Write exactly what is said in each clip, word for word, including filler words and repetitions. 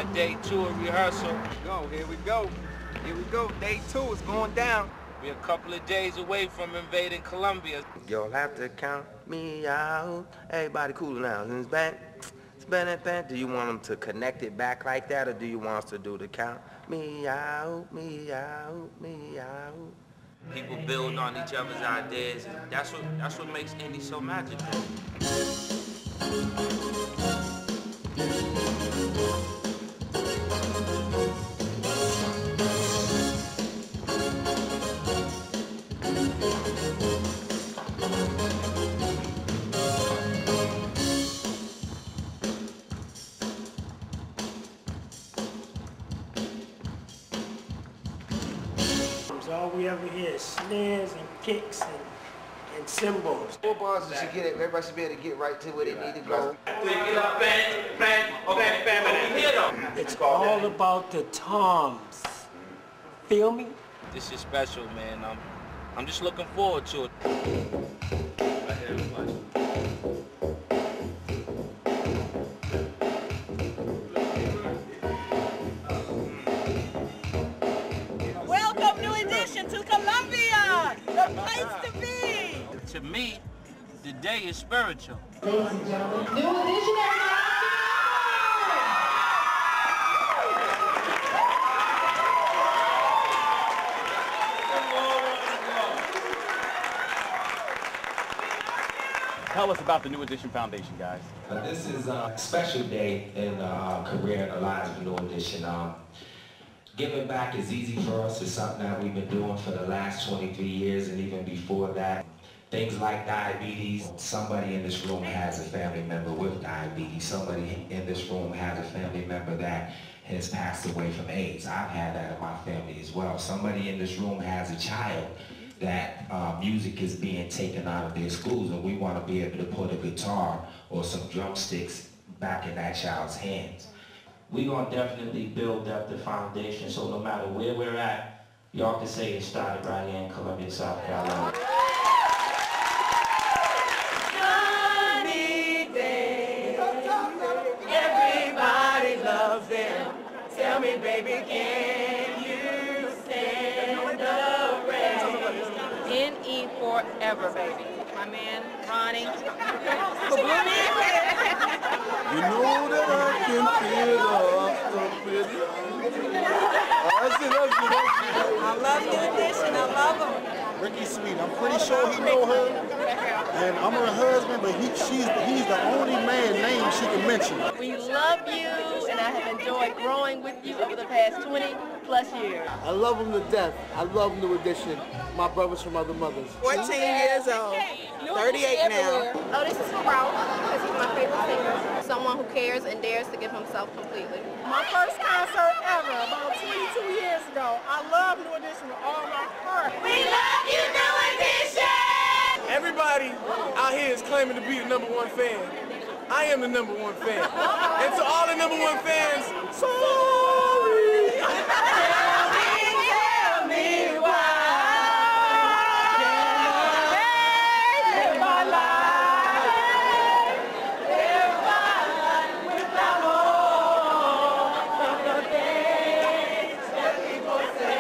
on day two of rehearsal. Go, here we go. Here we go. Day two is going down. We're a couple of days away from invading Colombia. You'll have to count me out. Everybody cool now. It's back. It's been at that. Do you want them to connect it back like that, or do you want us to do the count me out, me out, me out? People build on each other's ideas. That's what that's what makes indie so magical. All we ever hear is snares and kicks and, and cymbals. Four bars should get it. Everybody should be able to get right to where they need to go. It's all about the toms. Feel me? This is special, man. I'm, I'm just looking forward to it. To Colombia, the place to be. To me, the day is spiritual. Ladies and gentlemen, new edition. Tell us about the New Edition Foundation, guys. Uh, this is a special day in the uh, career and the lives of New Edition. Um, Giving back is easy for us. It's something that we've been doing for the last twenty-three years and even before that. Things like diabetes. Somebody in this room has a family member with diabetes. Somebody in this room has a family member that has passed away from AIDS. I've had that in my family as well. Somebody in this room has a child that uh, music is being taken out of their schools, and we want to be able to put a guitar or some drumsticks back in that child's hands. We're going to definitely build up the foundation, so no matter where we're at, y'all can say it started right here in Columbia, South Carolina. Sunny day, everybody loves them. Tell me, baby, can you stand the rain? N E forever, baby. My man, Ronnie. You know that I can feel the That's it, that's it, that's it. I love New Edition, I love him. Ricky Sweet, I'm pretty sure he know her, and I'm her husband, but he, she's, he's the only man name she can mention. We love you, and I have enjoyed growing with you over the past twenty plus years. I love him to death. I love New Edition. My brothers from other mothers. fourteen years old, thirty-eight now. Oh, this is for Ralph, because he's my favorite singer. Someone who cares and dares to give himself completely. My first concert ever, about twenty-two years ago. I love New Edition with all my heart. We love you, New Edition! Everybody out here is claiming to be the number one fan. I am the number one fan. And to all the number one fans, sorry! Tell me, tell me why. Live my life, live my life without all of the things that people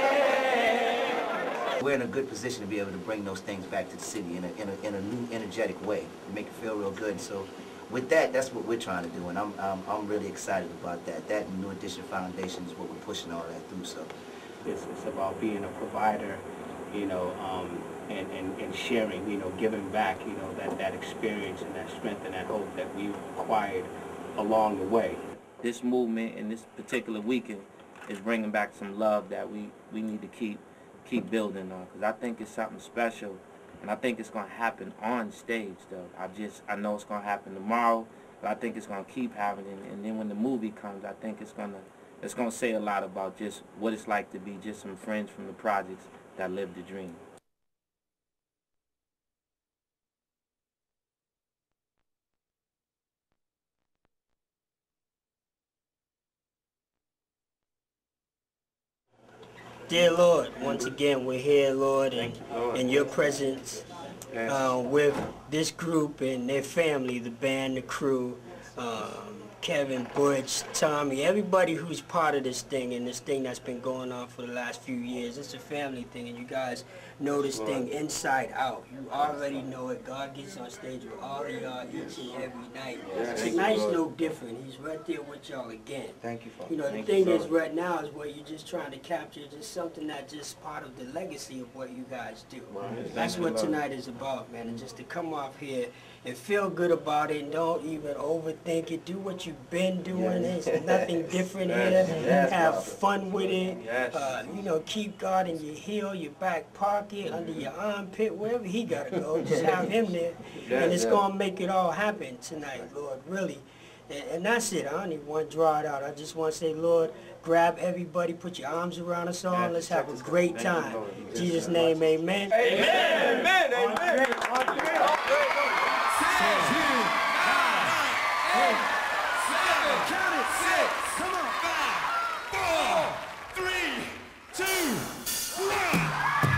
say. We're in a good position to be able to bring those things back to the city in a, in a, in a new, energetic way, make it feel real good. So with that, that's what we're trying to do, and I'm, I'm, I'm really excited about that. That and New Edition Foundation is what we're pushing all that through. So it's, it's about being a provider, you know, um, and, and, and sharing, you know, giving back, you know, that, that experience and that strength and that hope that we've acquired along the way. This movement and this particular weekend is bringing back some love that we, we need to keep keep building on, because I think it's something special, and I think it's going to happen on stage, though. I just, I know it's going to happen tomorrow, but I think it's going to keep happening, and then when the movie comes, I think it's going to, it's going to say a lot about just what it's like to be just some friends from the projects that live the dream. Dear Lord, once again we're here, Lord, and in your presence uh, with this group and their family, the band, the crew, um, Kevin, Butch, Tommy, everybody who's part of this thing and this thing that's been going on for the last few years. It's a family thing, and you guys know this thing inside out. You already know it. God gets on stage with all of y'all each and every night. Yes. Tonight's no different. He's right there with y'all again. Thank you, Father. You know, the Thank thing you, is Father. right now is what you're just trying to capture, just something that's just part of the legacy of what you guys do. Right. That's Thank what you, Lord. tonight is about, man. And just to come off here and feel good about it and don't even overthink it. Do what you've been doing. Yes. There's nothing different Yes. here. Yes, Have Father. fun with it. Yes. Uh, you know, keep God in your heel, your back pocket, under your armpit, wherever he got to go. Just have him there. Yes, and it's yes. going to make it all happen tonight, Lord, really. And, and that's it. I don't even want to draw it out. I just want to say, Lord, grab everybody, put your arms around us all. Yes. Let's have a great Thank you, time. Lord. In Jesus' name, amen. Amen. Amen. Amen. Count it. Six. Come on. Five, four, three, two, one.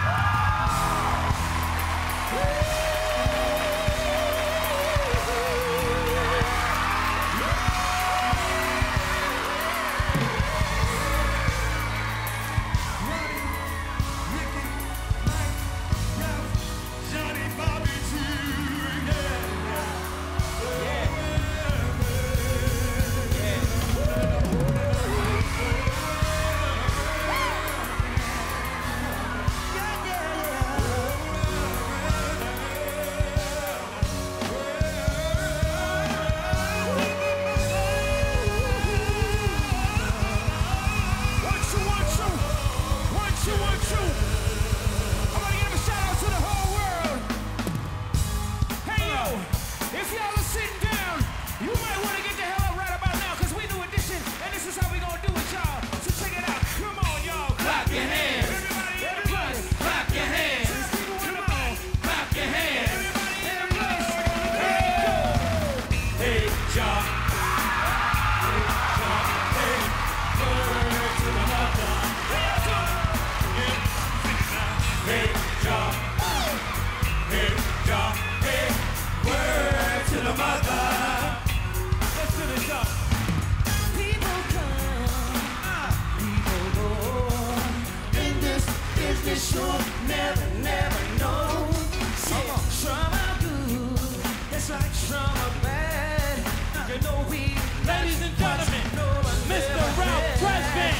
Ladies and gentlemen, Mister Ralph President.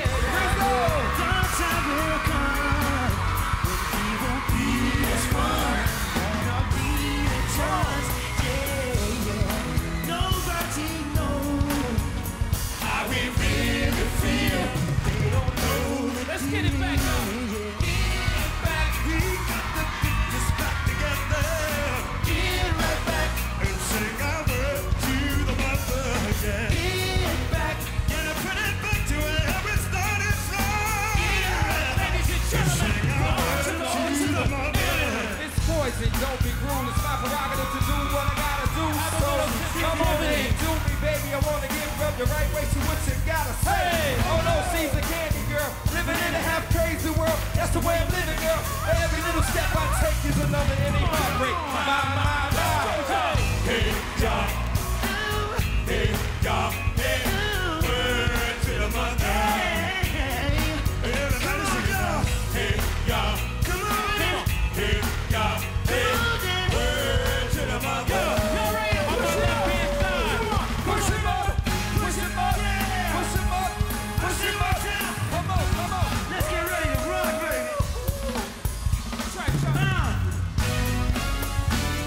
Let's get it back up. Get it back. We got to get this back together. Get right back and sing our word to the mother again. Get it back. Gonna put it back to where it started from. Get it right, ladies and gentlemen. Sing our word to the mother. It's poison, don't be cruel. It's my prerogative to do what I gotta do. So come on in, do me, baby. I wanna get rubbed the right way. So what you gotta say? Oh no, she's a candy girl, living in a half crazy world. That's the way I'm living, girl. Every little step I take is another any heartbreak. My, my, my. Hey, y'all. Hey, y'all. Hey, word to the mother. Everybody sing it now. Hey, y'all. Come on. Hey, y'all. Hey, word to the mother. Y'all ready to push it up inside? Push him up, push him up, push him up, push him up. Come on, come on. Let's get ready to rock, baby. Try, try.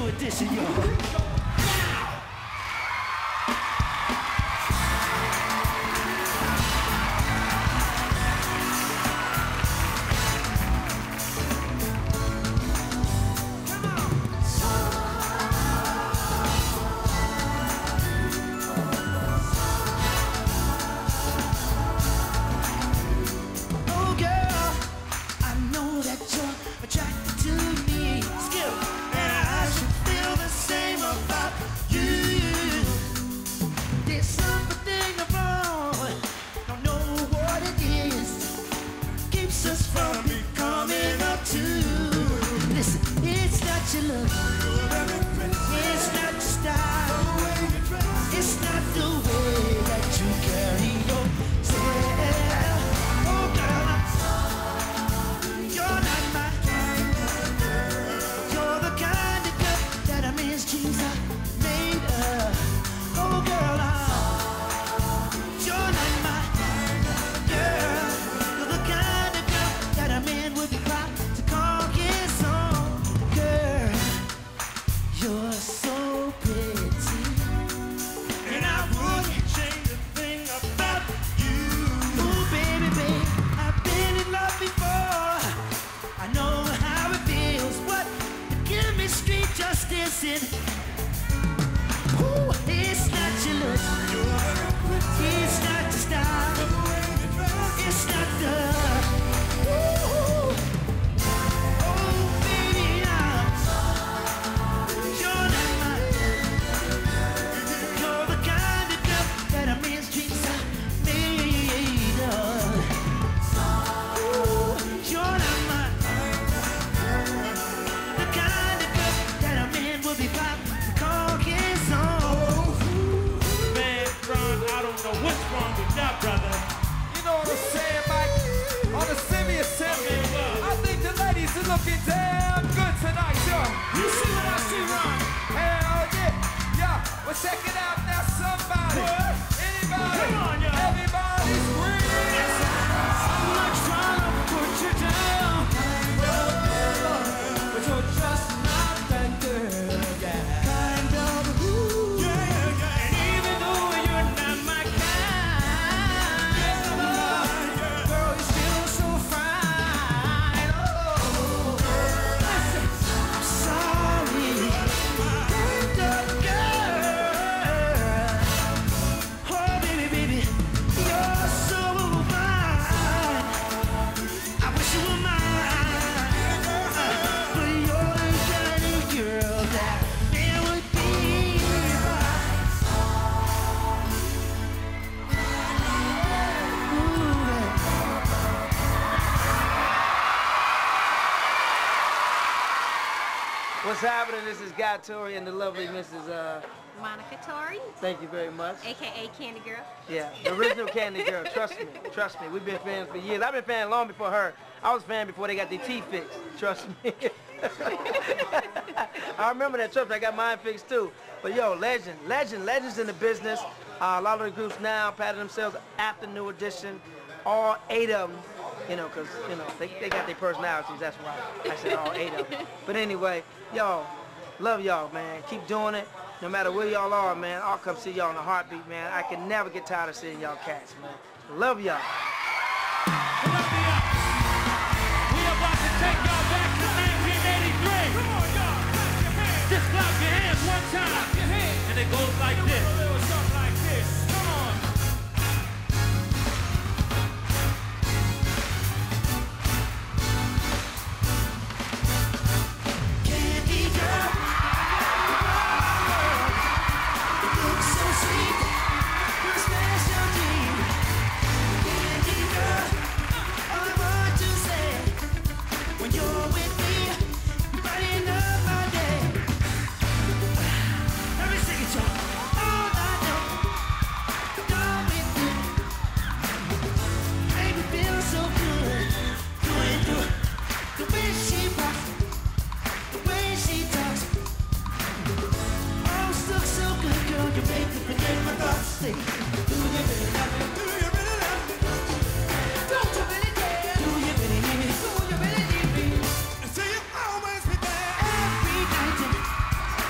New Edition, y'all. What's happening? This is Guy Tori and the lovely Missus Uh, Monica Tori. Thank you very much. A K A Candy Girl. Yeah, the original Candy Girl. Trust me, trust me. We've been fans for years. I've been fan long before her. I was a fan before they got their teeth fixed. Trust me. I remember that trip. I got mine fixed too. But yo, legend, legend, legends in the business. Uh, a lot of the groups now patting themselves after New Edition. All eight of them, you know, because, you know, they, they got their personalities. That's why I said all eight of them. But anyway, y'all, love y'all, man. Keep doing it. No matter where y'all are, man, I'll come see y'all in a heartbeat, man. I can never get tired of seeing y'all cats, man. Love y'all. We about to take y'all back to nineteen eighty-three. Come on, y'all. Clap your hands. Just clap your hands one time. Clap your hands. And it goes like this. A little something like this. Come on. Candy girl. You look so sweet. You're a special dream. Candy girl. All I want to say, when you're with me, you brighten up my day. Let me sing it, y'all. All I know, you're with me. Baby, feels so good. Going through the way she walks, the way she talks. Oh, looks so good, girl. You make me forget my thoughts. Say, do you really love me? Do you really love me? Don't you really care? Do you really need me? Do you really need me? So you always be there every night and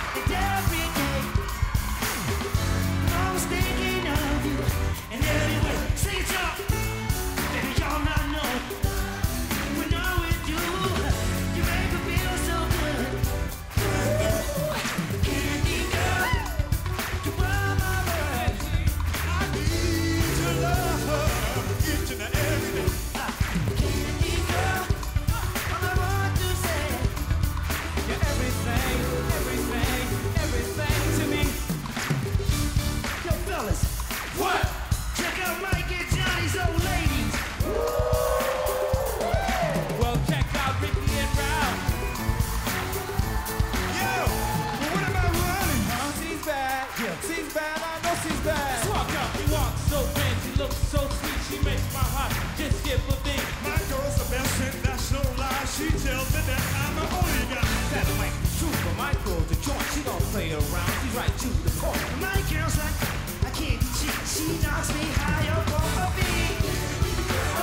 right to the point. My girl's like, I can't cheat. She knocks me high up on my feet. Oh,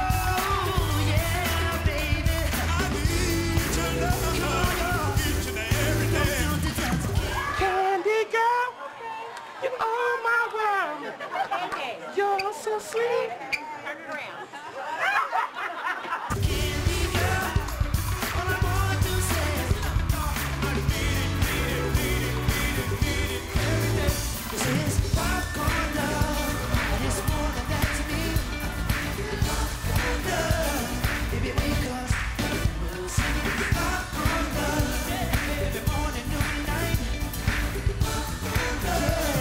yeah, baby. I need your love. Each and every day. Candy girl, you are my world. You're so sweet. Turn it around. Candy girl, all I want to say is I need it, need it, need it, need it, need it every day. This is popcorn love, and it's more than that to me. Popcorn love, baby, because we'll sing popcorn love every morning, noon, and night. Popcorn love.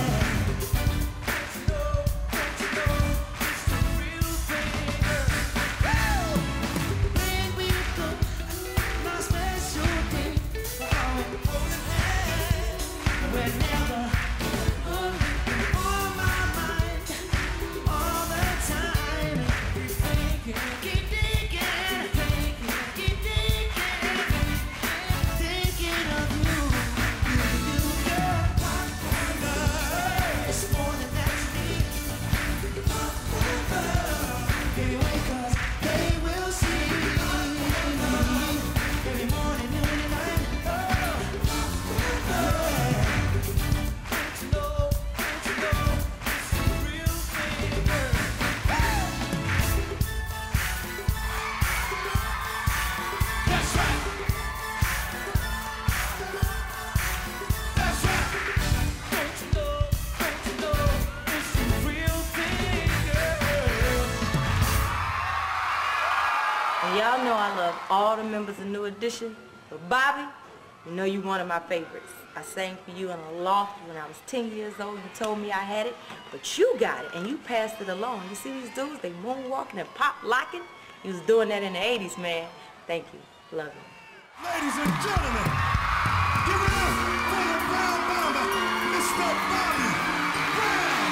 Y'all know I love all the members of New Edition, but Bobby, you know you one of my favorites. I sang for you in a loft when I was ten years old. You told me I had it, but you got it, and you passed it along. You see these dudes, they moonwalking and pop locking? You was doing that in the eighties, man. Thank you. Love you. Ladies and gentlemen, give it up for the Brown Bomber, Mister Bobby Brown.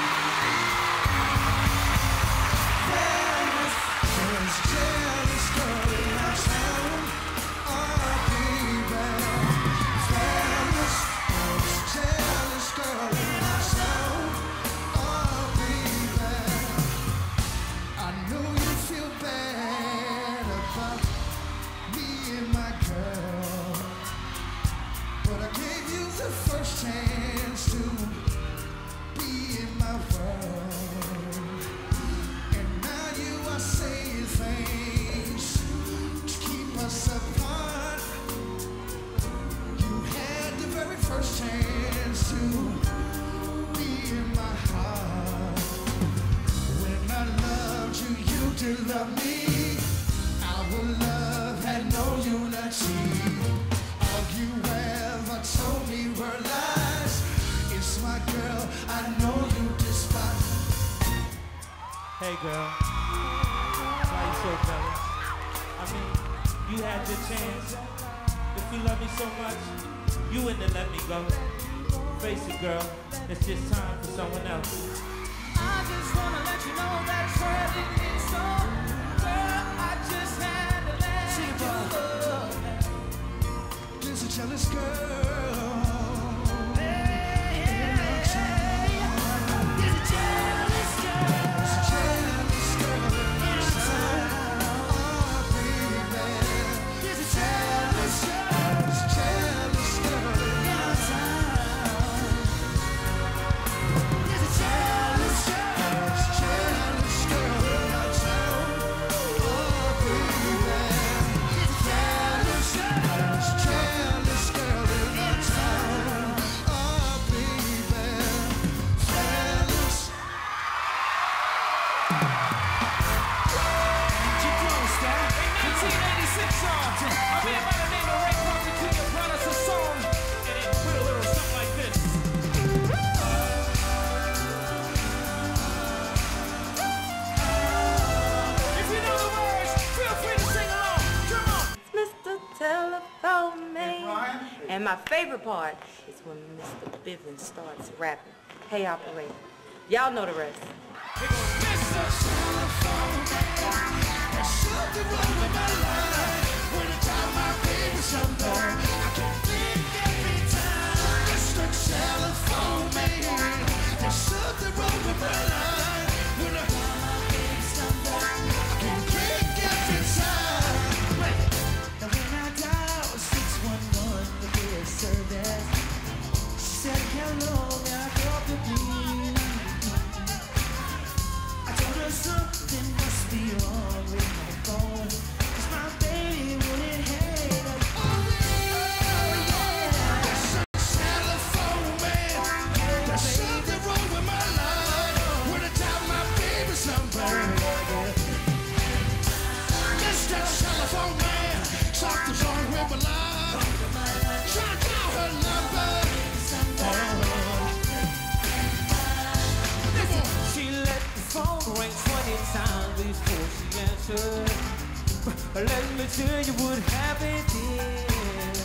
There's jealous girl in our town, oh baby. Jealous, there's jealous girl in our town, oh baby. I know you feel bad about me and my girl, but I gave you the first chance to be in my world, and now you are saying things to keep us apart. You had the very first chance to be in my heart. When I loved you, you did love me. Our love had no unity. All you ever told me were lies. It's my girl, I know you despise. Hey girl, why you so jealous? I mean, you had your chance. If you love me so much, you wouldn't have let me go. Face it, girl, it's just time for someone else. I just wanna let you know that credit is so. Girl, I just had to let you know. There's a jealous girl. And my favorite part is when Mister Bivens starts rapping. Hey, operator. Y'all know the rest. Telephone. long I got to be. I told her something must be wrong with my phone, 'cause my baby wouldn't hang up. Oh yeah, there's some telephone man. There's something wrong with my line. When I dial my baby's number, Mister Telephone Man, something's wrong with my line. Try to dial her number. She let the phone ring twenty times before she answered. Let me tell you what happened then.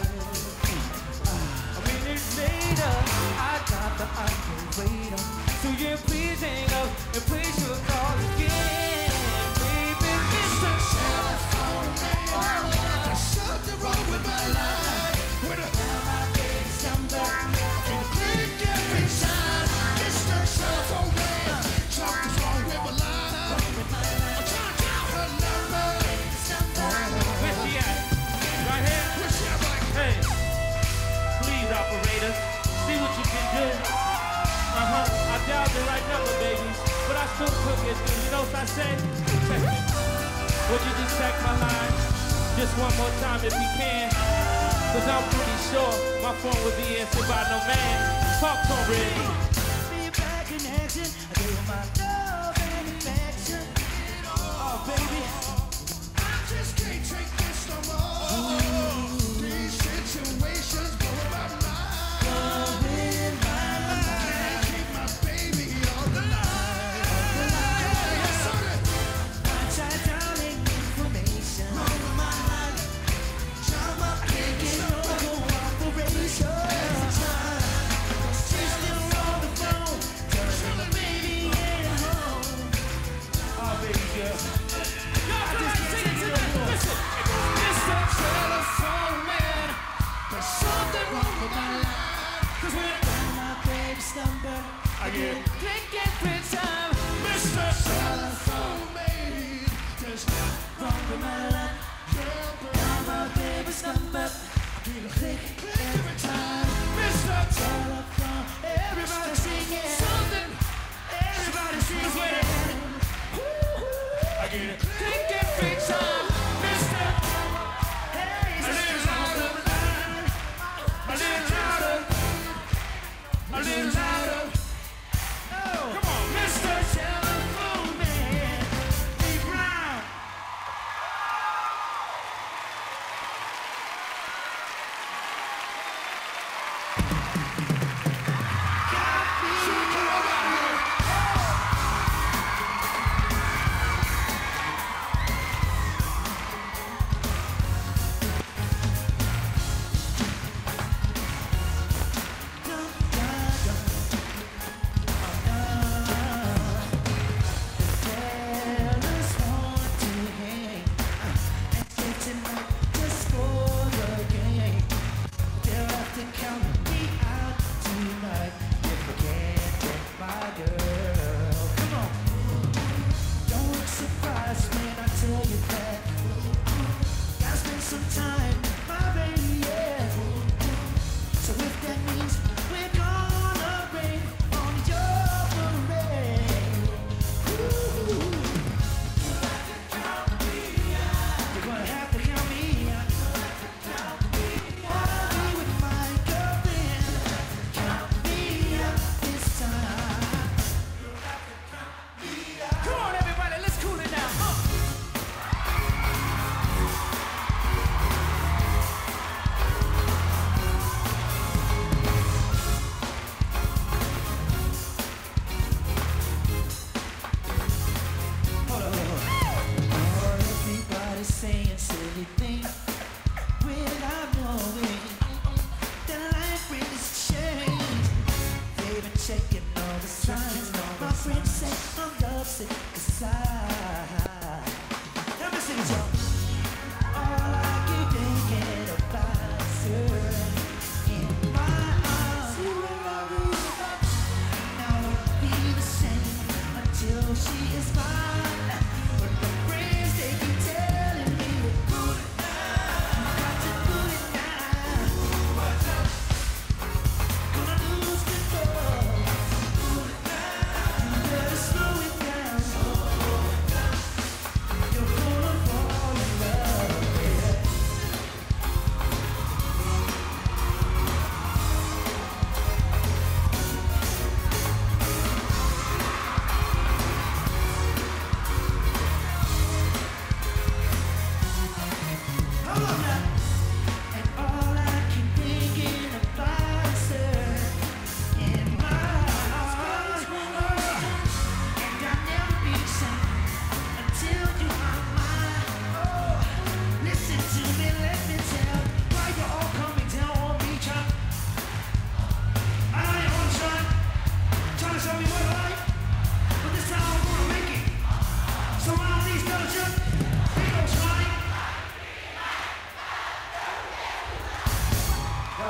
A minute later, I got the operator. So yeah, please hang up and please your call again, baby. Mister Telephone Man, there's something wrong with my line. When I dial my baby's number, you click every time. Mister Telephone Man, something's wrong with my line. I'm trying to dial her number. Where she at? Right here? Where she at right Hey, please operator, see what you can do. Uh-huh, I dialed the right number, baby, but I still could get through. You know what I say? Check it. Would you just check my line just one more time if you can? Cause I'm pretty sure my phone would be answered by no man. Talk to him, Red. Be back in action. I gave her my love and affection. Oh, baby, I just can't take this no more. These situations blow my mind. Blowing my mind. Can't keep my baby on the line. Yeah, yes, sir. I tried dialing information. Wrong with my line. Jump up, can't get no cooperation. Every time. She's still on the phone. Tell the baby ain't home. Oh, baby girl. I just can't take it no more. Mister Telephone Man, there's something wrong with my line. 'Cause when I dial my baby's number, I get a click every time. Mister Telephone Man, there's something wrong with my line. Dial my baby's number, I get a click every time. Mister Telephone, everybody singing something. Everybody singing. I get a click every time. Mister Hey, a little louder, a little louder, a little louder. Oh, come on, Mister Telephone Man, be Brown.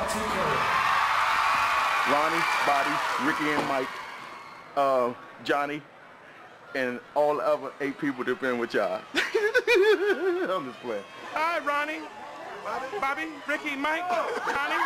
to go. Ronnie, Bobby, Ricky and Mike, uh, Johnny, and all the other eight people that been with y'all. I'm just playing. Hi, Ronnie. Bobby, Bobby, Ricky, Mike, Johnny.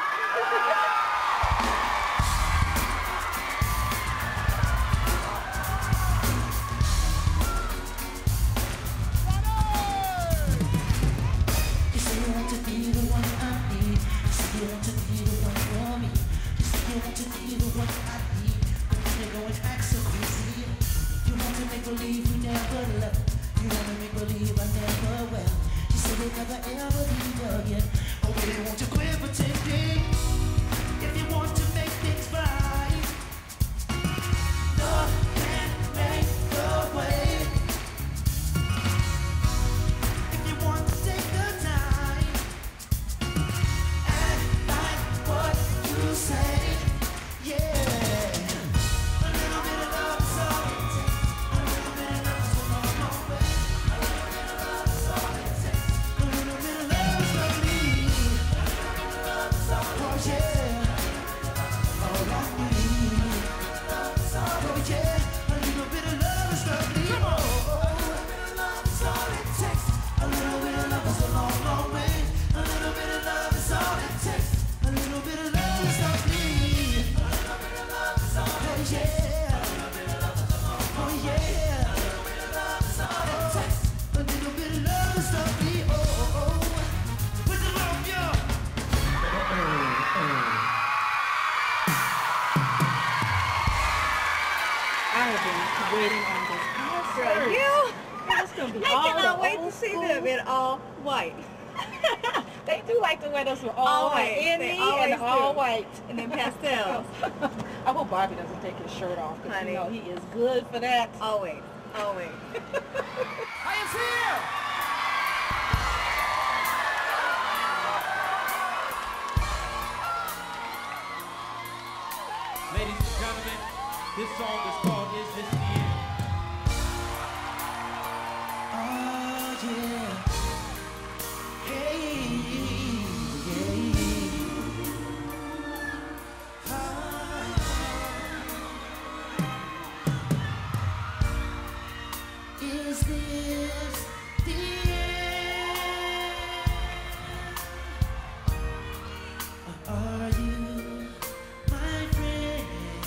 You say you want to be the one I need. You say you want to be the one for me. You say you want to be the one I need. But then you go and act so crazy. You want to make believe we never left. You want to make believe I never will. You say we'll never ever be again. Oh, baby, won't you quit pretending? If you want to make things right, love can make the way. If you want to take the time and like what you say, yeah. A little bit of love is all it takes. A little bit of love is a long, long way. A little bit of love is all it takes. A little bit of love is lovely. A little bit of love is all it takes. Oh yeah. Oh, long way. Oh yeah. A little bit of love is lovely. Come on. A little bit of love is all it takes. A little bit of love is a long, long way. A little bit of love is all it takes. A little bit of love is lovely. A little bit of love is all it takes. Oh yeah. A little bit of love is a long, long way. A little bit of love is all it takes. A little bit of love is lovely. Oh, oh, oh. Put the love, yo. I have been waiting on this concert. Girl, you? It's gonna be I all cannot the wait old to see school. them in all white. They do like to wear those with all Always. white. In They me always and all do. white. And then pastels. I hope Bobby doesn't take his shirt off because Honey. you know he is good for that. Always. Always. I am here. Ladies and gentlemen, this song is called Is This the End? Oh yeah. Hey, yeah. Ah. Is this the end? Or are you my friend?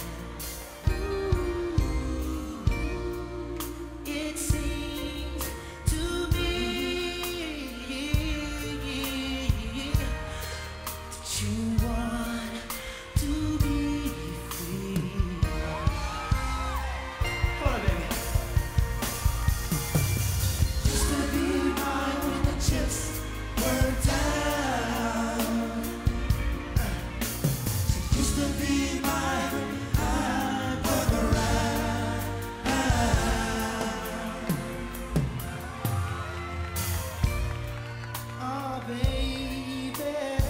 It seems to me that you want to be free. Hold on, baby. Used to be mine when the chips were down. She used to be mine when I was around. Oh, baby.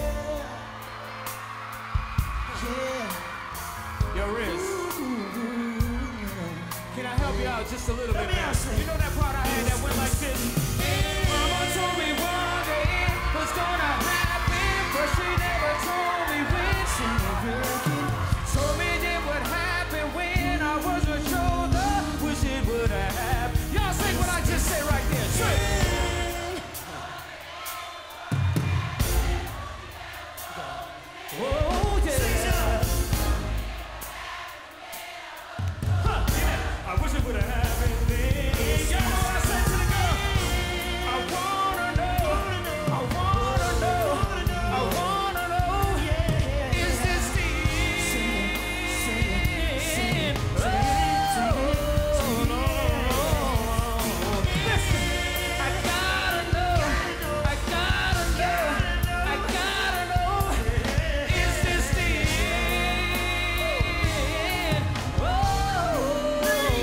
Yeah. Yo, Riz, can I help you out just a little bit, man? You know that part I had that went like this? Mama told me one day it was gonna happen, but she never told me when. She never told me it would happen when I was with shoulder. Wish it would have happened. Y'all sing what I just said right there. Sing. Oh, yeah. Huh, yeah. I wish it would have happened then. Y'all know what I said to the girl? I wanna know, I wanna know, I wanna know, is this the end? Oh, no. Listen, I gotta know, I gotta know, I gotta know, is this the end? Oh,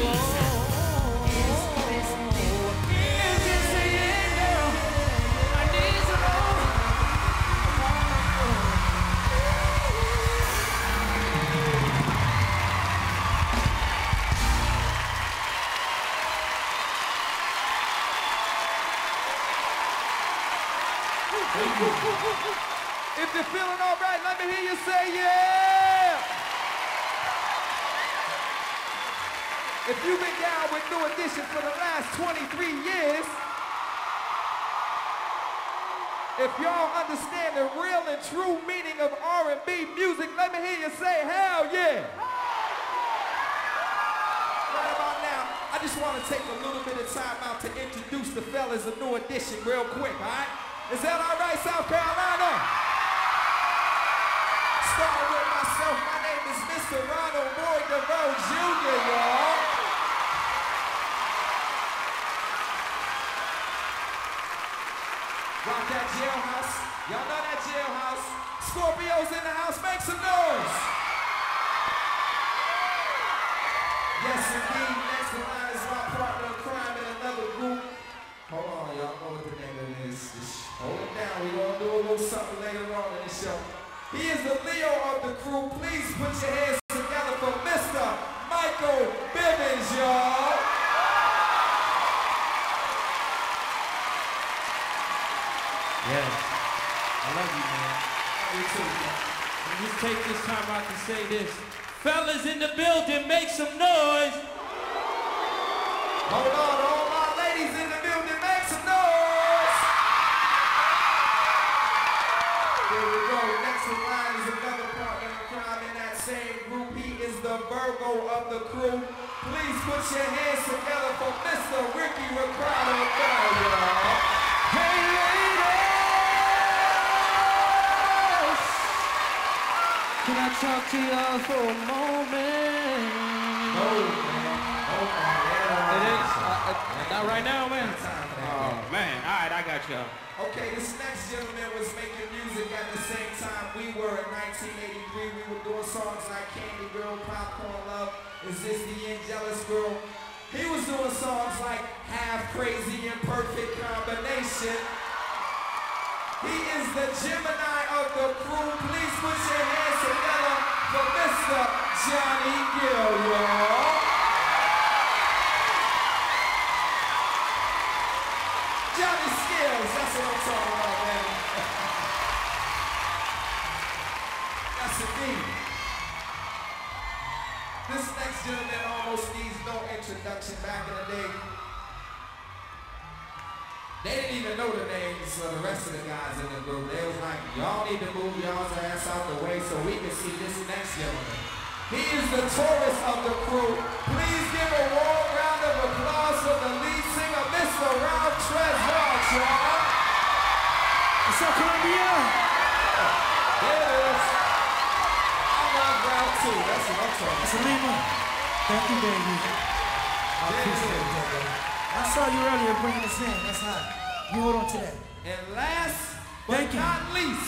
is this the end, girl? I need to know. If you're feeling all right, let me hear you say yeah. If you've been down with New Edition for the last twenty-three years, if y'all understand the real and true meaning of R and B music, let me hear you say hell yeah. Right about now, I just want to take a little bit of time out to introduce the fellas of New Edition real quick, all right? Is that all right, South Carolina? Starting with myself, my name is Mister Ronald Boy DeVoe Junior, y'all. Rock that jailhouse. Y'all know that jailhouse. Scorpios in the house, make some noise. Yes, indeed. Next in line is my partner in crime in another group. Hold on, y'all know what the name of it is. Just hold it down. We're going to do a little something later on in the show. He is the Leo of the crew. Please put your hands together for Mister Michael Bivens, y'all. Yes. I love you, man. Me too, man. And just take this time out to say this. Fellas in the building, make some noise. Hold on, all my ladies in the building, make some noise. There we go. Next in line is another partner in crime in that same group. He is the Virgo of the crew. Please put your hands together for Mister Ricky Ricardo, y'all. Hey, ladies! Can I talk to y'all for a moment? No, man. No, man. It is? Uh, uh, not right now, man. Oh, man. All right, I got y'all. Okay, this next gentleman was making music at the same time we were in nineteen eighty-three. We were doing songs like Candy Girl, Popcorn Love, Is This the End, Jealous Girl. He was doing songs like Half Crazy and Perfect Combination. He is the Gemini of the crew. Please put your hands together for Mister Johnny Gill, y'all. Johnny Skills, that's what I'm talking about, man. That's indeed. This next gentleman almost needs no introduction. Back in the day, they didn't even know the names of the rest of the guys in the group. They was like, y'all need to move y'all's ass out the way so we can see this next gentleman. He is the Taurus of the crew. Please give a warm round of applause for the lead singer, Mister Ralph Tresvant, y'all. What's up, Columbia? There it is. I love Ralph too. That's what I'm talking about. It's Lima. Thank you, baby. I appreciate it, baby. I saw you earlier bringing this in. That's hot. You hold on to that. And last but Thank not you. least,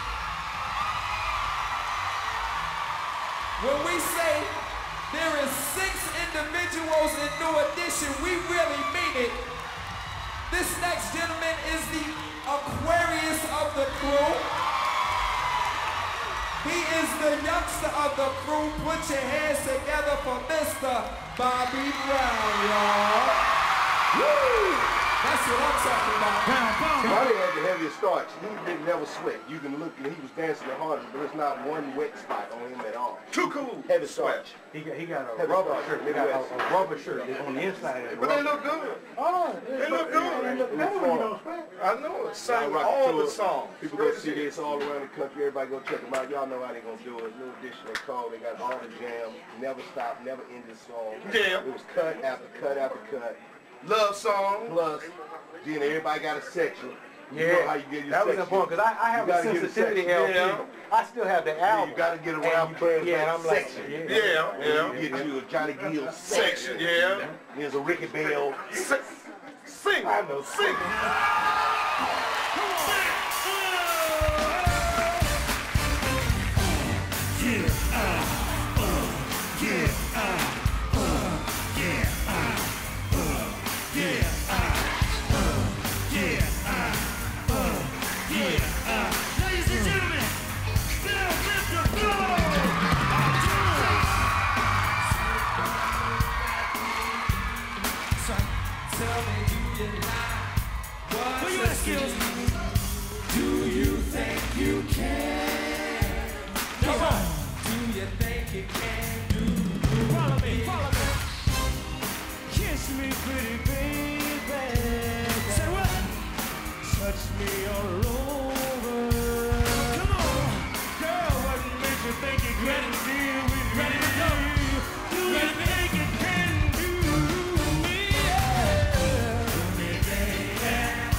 when we say there is six individuals in New Edition, we really mean it. This next gentleman is the Aquarius of the crew. He is the youngster of the crew. Put your hands together for Mister Bobby Brown, y'all. Woo! That's what I'm talking about. Bobby had the heaviest starch. He didn't never sweat. You can look, and he was dancing the hardest, but there's not one wet spot on him at all. Too cool. Heavy starch. He got, he got a Heavy rubber starch. shirt. He got a, a rubber shirt on the inside. But they look good. Oh, They look good. They look good when you don't sweat. I know it. Sang Y'all rock all the the tour. songs. People go see this all around the country. Everybody go check them out. Y'all know how they gonna do it. New Edition, they call. They got all the jams. Never stop. Never end the song. Yeah. It was cut after cut after cut. Love song. Plus, then everybody got a section. You Yeah, know how you get your that was section. important because I, I have You a gotta get sensitivity section. L P. Yeah. I still have the album. You gotta get And around you- prayers Yeah, and I'm like, section. yeah, yeah. yeah. You get you a Johnny Gill Section, section. yeah. There's a Ricky Bell. Sing. I know, sing. Yeah, uh, uh, yeah, uh, uh, yeah, uh, uh, yeah, uh, uh, yeah, uh, uh, yeah, uh. Ladies and gentlemen, Bill Mister Blow! Tell me, do you lie? What's baby can do. Follow me, follow me. Kiss me, pretty baby. Say what? Touch me all over. Come on, girl, what makes you think you can deal with me? Ready to go? Do you think you can do me? Yeah. Do me, baby.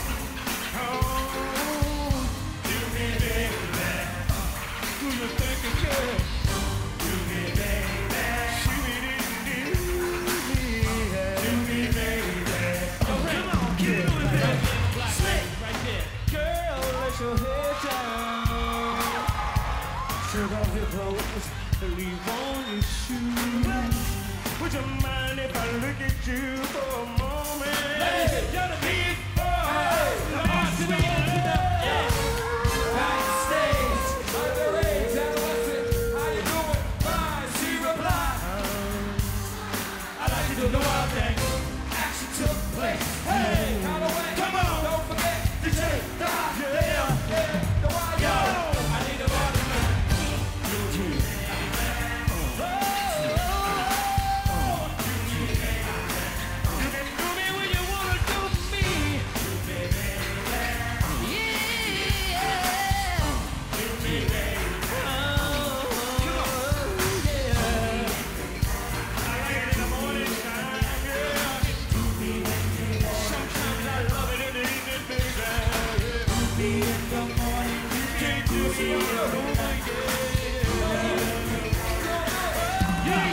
Oh, do me, baby. Do you think you can? Do me, baby. She didn't do me. Do me, baby. Oh, come on, keep doing that. Slick. Right there. Girl, let your head down. Take off your clothes and leave on your shoes. Would you mind if I look at you for a moment? Hey, you're the big boy. Hey, the Arsenio Hall. Backstage, underage, adolescent. How you doing? Fine, she replied. I like to do the wild thing. Action took place. Hey, come on, don't forget to take that. Yeah, yeah, the wild yo. I need a body man. You, you. You can do me when you wanna do me. Yeah. Do me, baby. Oh, yeah. I like it in the morning time, yeah. Do me, baby. Sometimes I love it in the evening, baby. Do me in the morning. You can't do me in the morning, yeah.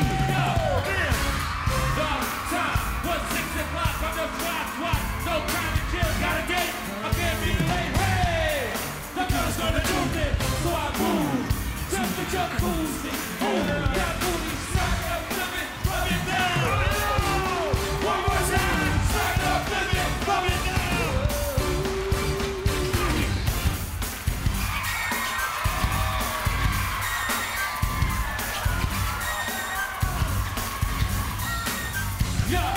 The time was six o'clock. I'm just watch, watch. No time to chill. Gotta get it. I can't be late. Hey, the girl's gonna do this, so I move. Jump the jacuzzi. Move that booty. Suck up, flip it, rub it down. One more time. Suck up, flip it, rub it down. Yeah.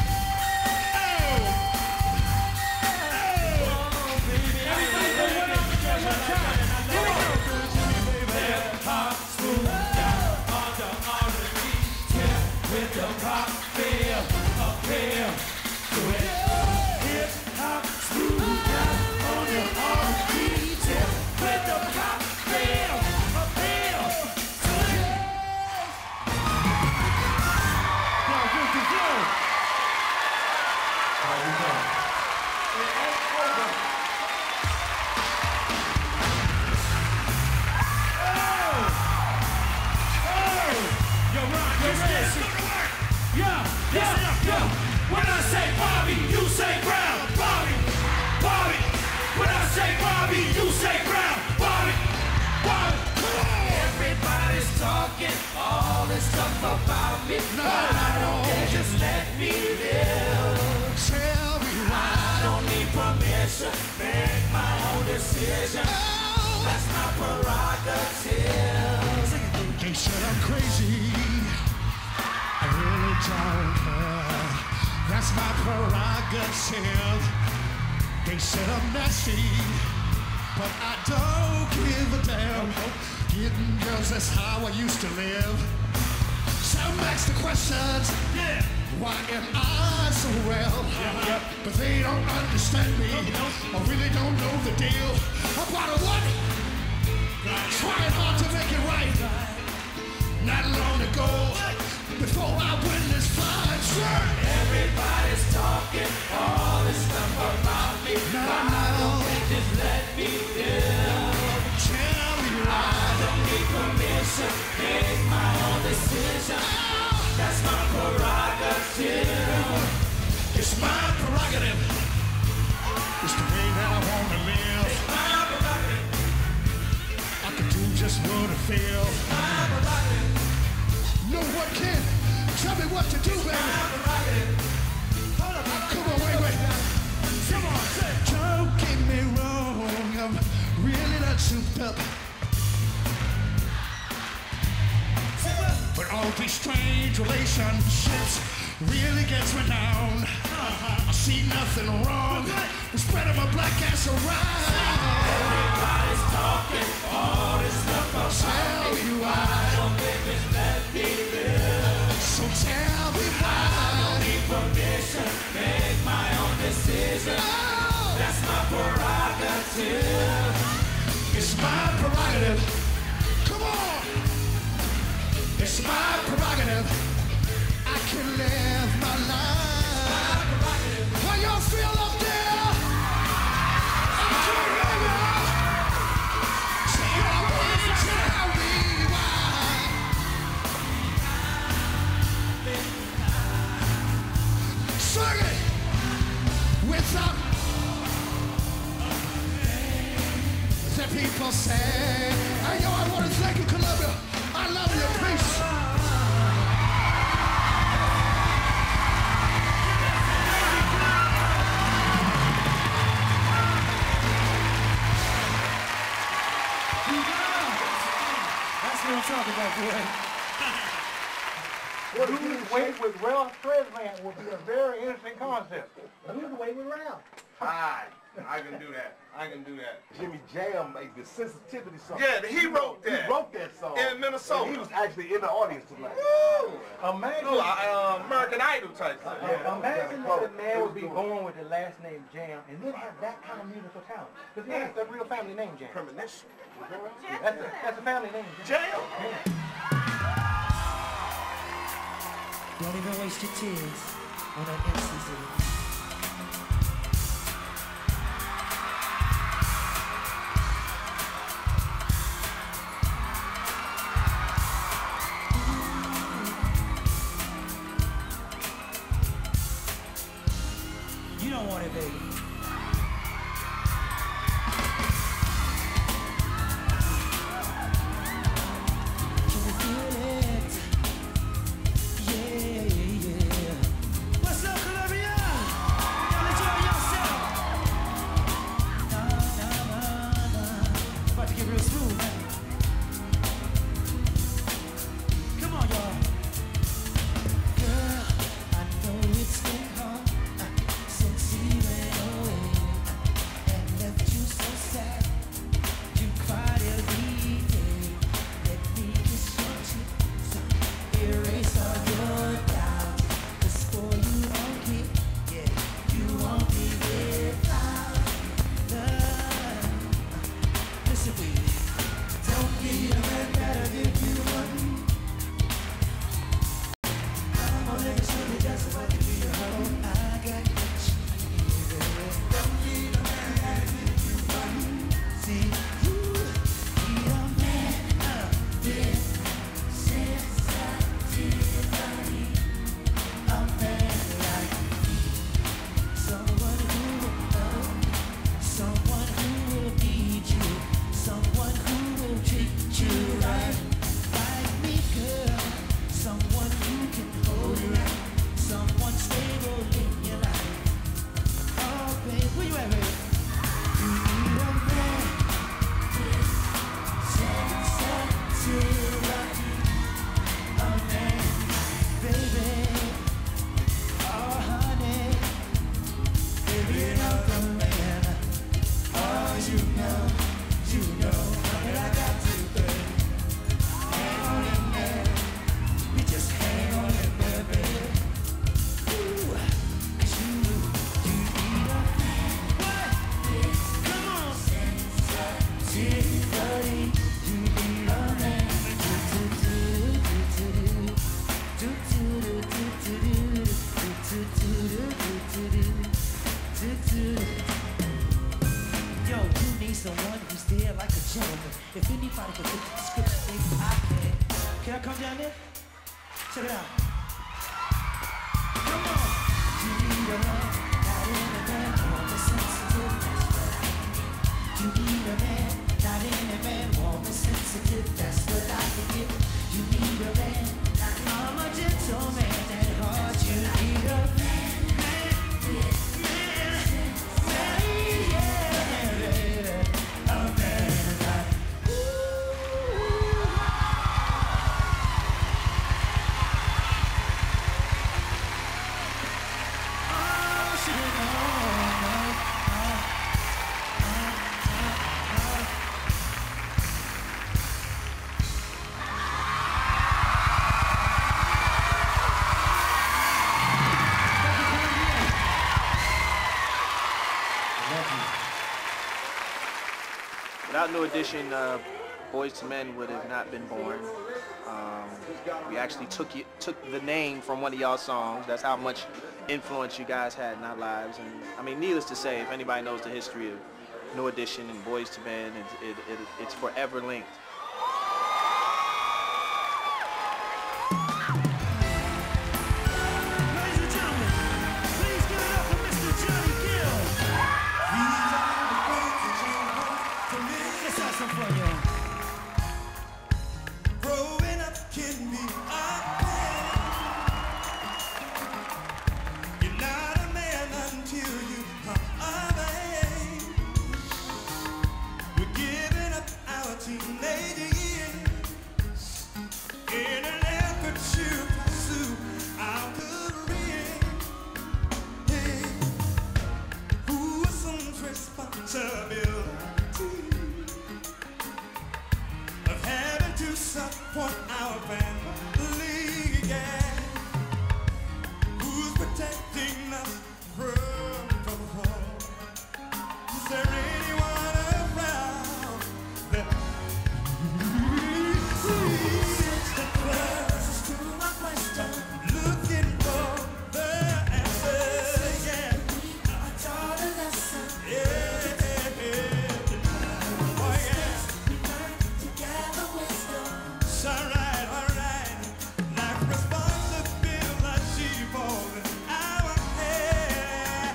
Yeah, yeah, yeah. When I say Bobby, you say Brown. Bobby, Bobby. When I say Bobby, you say Brown. Bobby, Bobby. Everybody's talking all this stuff about me, no, but I don't care. Just let me live. Tell me why. I don't need permission. Make my own decision. Oh. That's my prerogative. They said I'm crazy. I really don't care. That's my prerogative. They said I'm nasty, but I don't give a damn. Getting girls, that's how I used to live. Some ask the questions, yeah. Why am I so well? Yeah, yeah. But they don't understand me. I really don't know the deal. About a what? Trying hard to make it right. Not long ago, before I win this fight, sure. Everybody's talking all this stuff about me. No, but no. I don't think just let me live. Tell me why. I don't need permission. Make my own decision. Oh. That's my prerogative. It's my prerogative. It's the way that I want to live. It's my prerogative. I can do just what I feel. It's my prerogative. No one can tell me what to do, baby. Hold on, come on, wait, wait. Come on, say. Don't get me wrong, I'm really not souped up. But all these strange relationships really gets me down. I see nothing wrong with spreading my black ass around. Everybody's talking all this stuff about me. Why don't they just let me live, I can live my life. How y'all feel up there? I'm doing right now. Tell me, tell me why. Sing it without the people say. Hey, yo, I want to thank you, Columbia. I love you. Peace. That's what I'm talking about, boy. What lose weight with Ralph Tresman will be a very interesting concept. Lose weight with Ralph. Hi, I can do that. I can do that. Jimmy Jam made the sensitivity song. Yeah, he wrote that. He wrote that song. In Minnesota. And he was actually in the audience tonight. Woo! Imagine. No, uh, American Idol type thing. Yeah, imagine that a man would be born with the last name Jam and then have that kind of musical talent. Because he has a real family name, Jam. Premonition. That's a, that's a family name. Jam. Yeah. Don't even waste your tears on that instance. You don't want it, baby. Can you feel it? Yeah, yeah. What's up, Columbia? Y'all enjoy yourself. Nah, nah, nah, nah. About to get real smooth, man. Come on, y'all. Girl, I know it's been hard since he went away and left you so sad. You cried every day. Let me kiss your cheeks, erase all your doubts. 'Cause for you won't get, yeah, you won't be without love. Listen, baby, don't need a man better than you want. I'm gonna let you show you just what to be your home. I got what you need, baby. Don't need a man better than you want. See, you need a man of this sensitivity. A man like me. Someone who will love you. Someone who will need you. Someone who will treat you right. Like me, girl. Someone who can hold you right. Someone stable in your life. Oh, babe, where you at, babe? You need a man with sensitivity. A man, baby. Oh, honey. Baby, not the man. Oh, you know, you know that I got to, babe. Hang on in there. You just hang on in there, baby. Ooh, 'cause you, you need a man. What? Come on. Sensitivity. You need a man. Do, do, do, do, do, do, do, do, do, do, do, do, do, do. Yo, you need someone who's there like a gentleman. If anybody can fit the description, baby, I can. Can I come down there? Check it out. Come on. You need a man, not in a man, warm and sensitive. That's what I need. You need a man, not in a man, warm and sensitive. That's what I can give. You need a man, I'm a gentleman at heart. You need a man, man, man, man, yeah, a man like oh, she know, Without New Edition, uh, Boyz two Men would have not been born. Um, we actually took it, took the name from one of y'all songs. That's how much influence you guys had in our lives. And I mean, needless to say, if anybody knows the history of New Edition and Boyz two Men, it, it, it, it's forever linked. Ladies and gentlemen, please give it up for Mister Johnny Gill. These are the things that change for me. Let's have some fun, y'all. Growing up can be a pain. You're not a man until you come of age. We're giving up our teenage years in an effort to pursue our career. Hey, who assumes responsibility of having to support our family? Yeah. Who's protecting us from trouble? Is there anyone around that sees the closest to my question, looking for the answer? Yeah, I taught a lesson. Yeah, oh yeah. Together wisdom. It's alright, alright. Like responsibility falls in our head.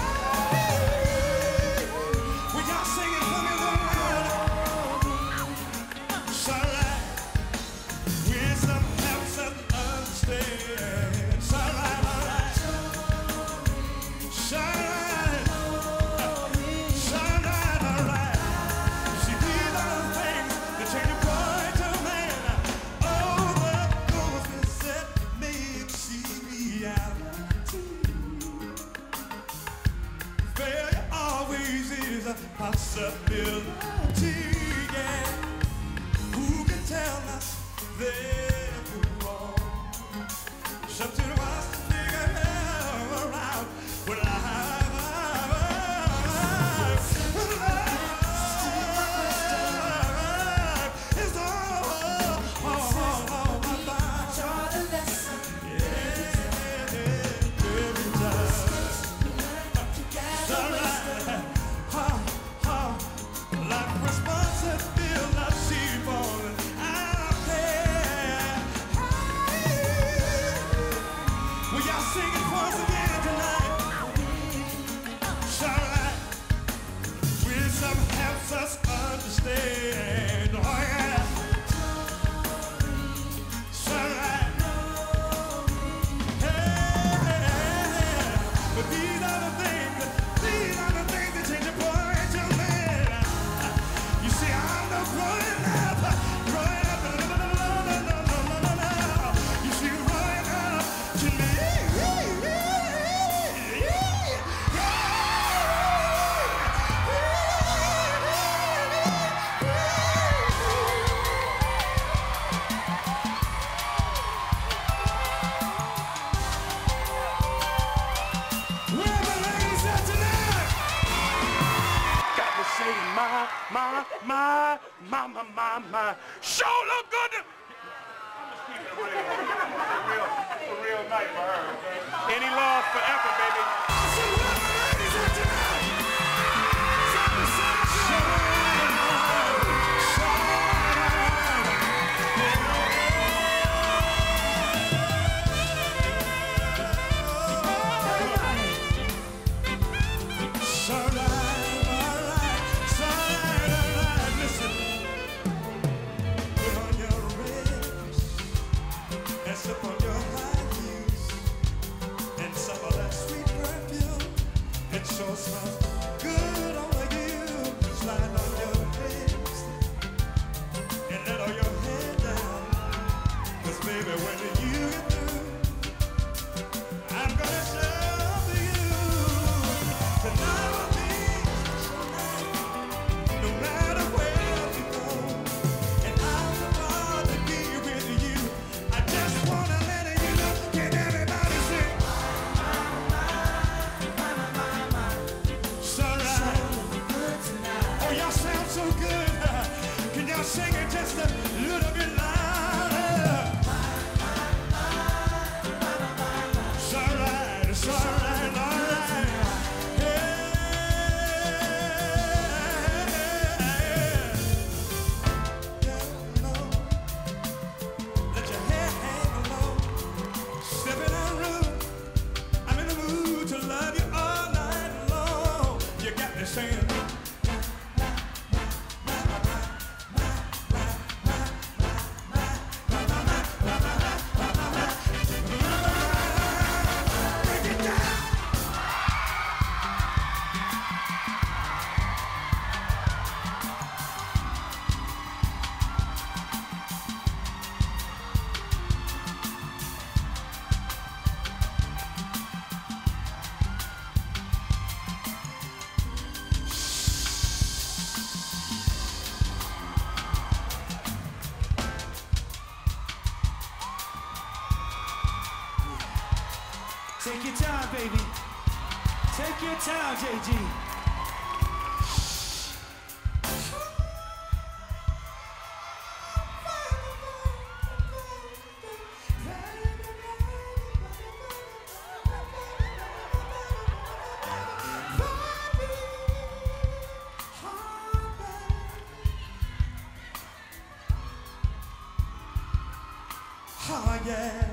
Hey, when y'all singing for me, look loud. It's alright. Wisdom helps us understand. It's alright, alright. It's alright. It's alright, alright. See, these are the things that change a boy to a man. Oh, the foolishness that makes reality. Failure always is a possibility, yeah. Who can tell us that we're wrong? It's up to us to figure it out. Well, I is all, all, all about. Taught a lesson. Yeah, every time. It's alright. Ha, ha. Like responsibility falling out there. Hey. Well, y'all singing for us again tonight. It's alright. Wisdom helps us understand. Oh yeah. It's alright. Hey, but these are the things, these are the things that change a boy to a man. You see, I'm no growing up, growing up, no, no, no, no, no, no, no, no. You see, growing up to me. Where the ladies at tonight? Got to say my, my, my, my, my, my, my. Sure look good to... I'm just keeping it real. It's a real, it's a real night for her, okay? Any love forever, baby. So where the ladies at tonight? Side to side, it's alright, alright, it's alright, alright. Listen, put on your red and slip on your high heels and some of that sweet perfume. It sure smells good on you. Slide on your hips and let all your head down. 'Cause baby, when you get through, I'm gonna show you tonight will be a special night, no matter where we go. And I'm about to be with you. I just wanna let you know. Can everybody sing? It's alright. Oh, y'all sound so good. Can y'all sing it? Take your time, baby. Take your time, J G. Oh yeah,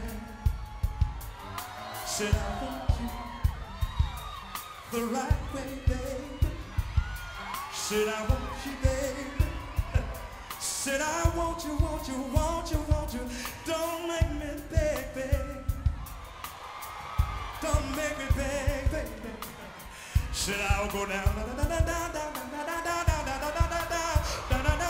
said I want you the right way, baby. Said I want you, baby. Said I want you, want you, want you, want you. Don't make me beg, baby. Don't make me beg, baby. Said I'll go down, down, down, down, down, down, down, down, down, down, down, down, down, down, down,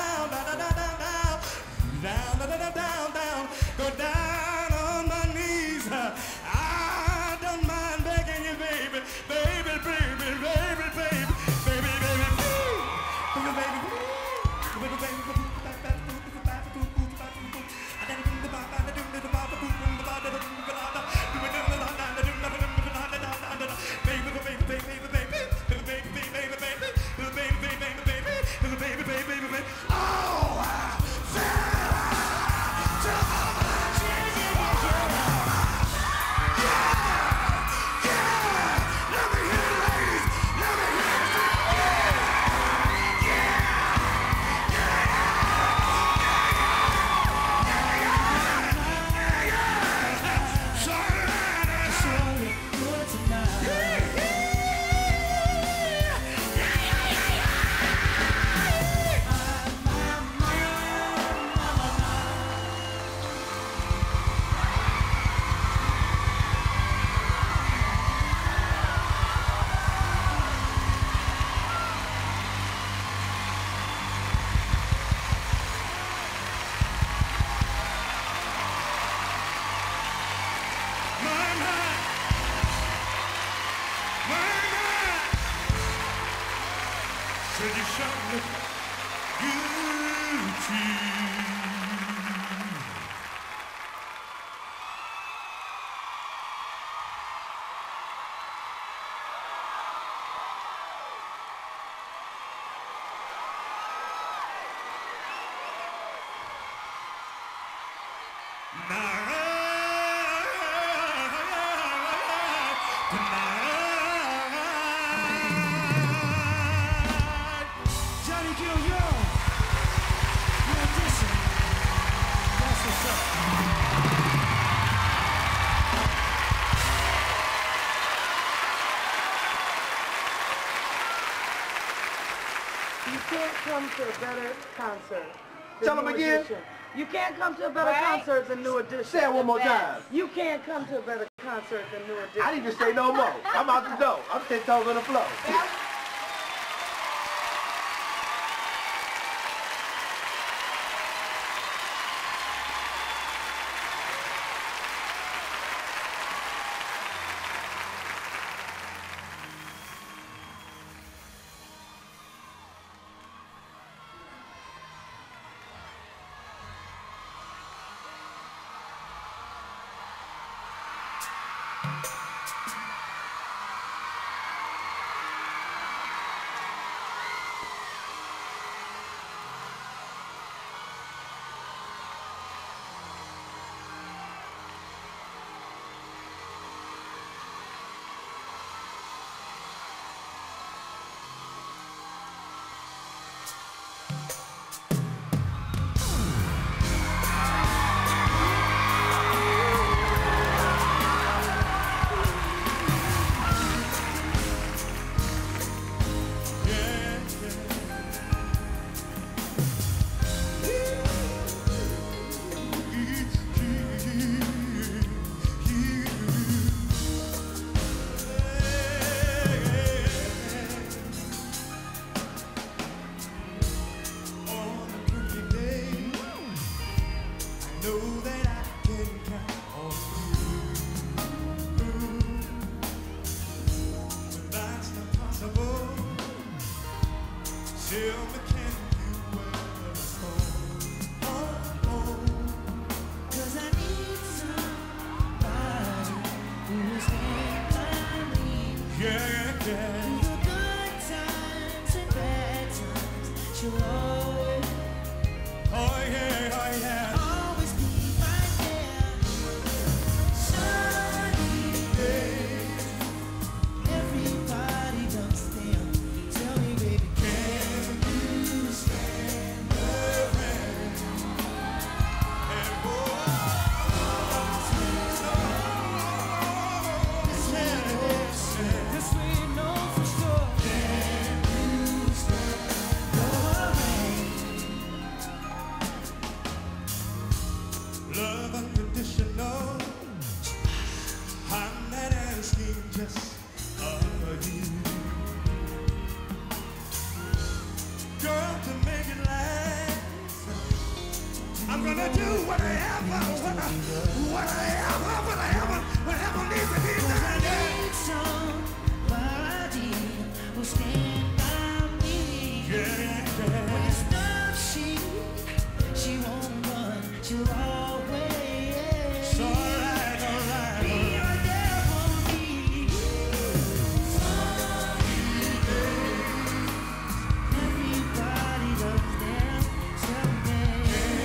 down, down, down, down, go down on my knees. I don't mind begging you, baby, baby, baby, baby, baby, baby, baby, baby, baby, baby, baby, baby. Johnny Gill, yo! Rendition. That's what's up. You can't come to a better concert. than Tell 'em New again. Edition. You can't come to a better Right? concert than New Edition. Say it one more time. You can't come to a better concert than New Edition. I didn't even say no more. I'm out the door. I'm ten toes on the floor. Cause I need somebody who's gonna do whatever, whatever, whatever, whatever, whatever needs to be done. I need somebody who stand by me. Yeah. When it's tough, she, she won't run, she'll always. It's all right, all right. Be right there for me. Everybody loves them, someday.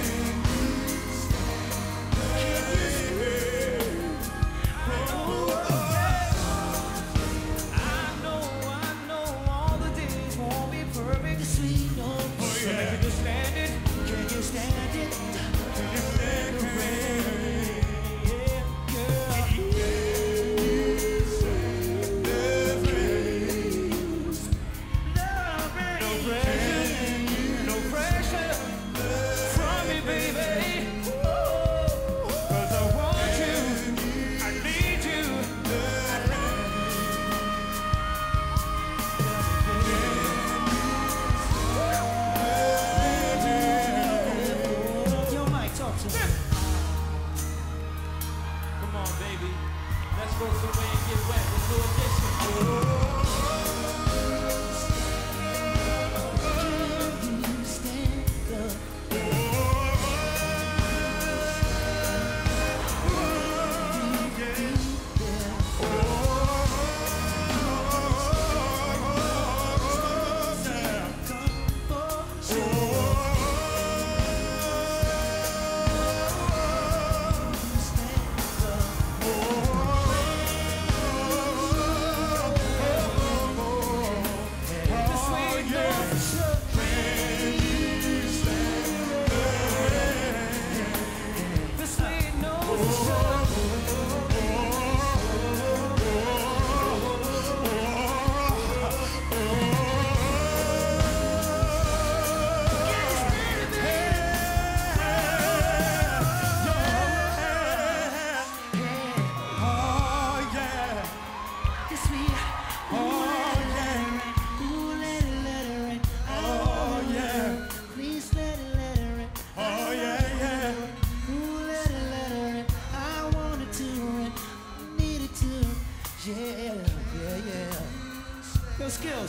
Yo, Skills.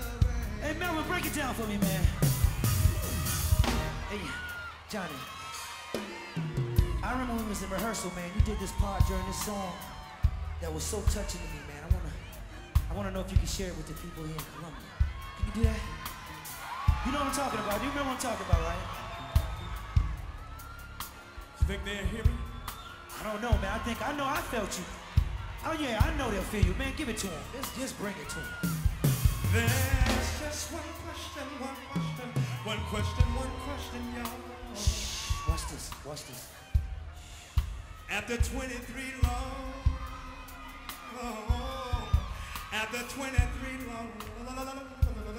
Hey, Melvin, break it down for me, man. Hey, Johnny. I remember when we was in rehearsal, man. You did this part during this song that was so touching to me, man. I wanna, I wanna know if you can share it with the people here in Columbia. Can you do that? You know what I'm talking about. You remember what I'm talking about, right? You think they'll hear me? I don't know, man. I think I know I felt you. Oh yeah, I know they'll feel you, man. Give it to them. Just, just bring it to them. There's just one question, one question, one question, one question, y'all. Shh, watch this, watch this. After twenty-three long, long, after twenty-three long, long, long, long,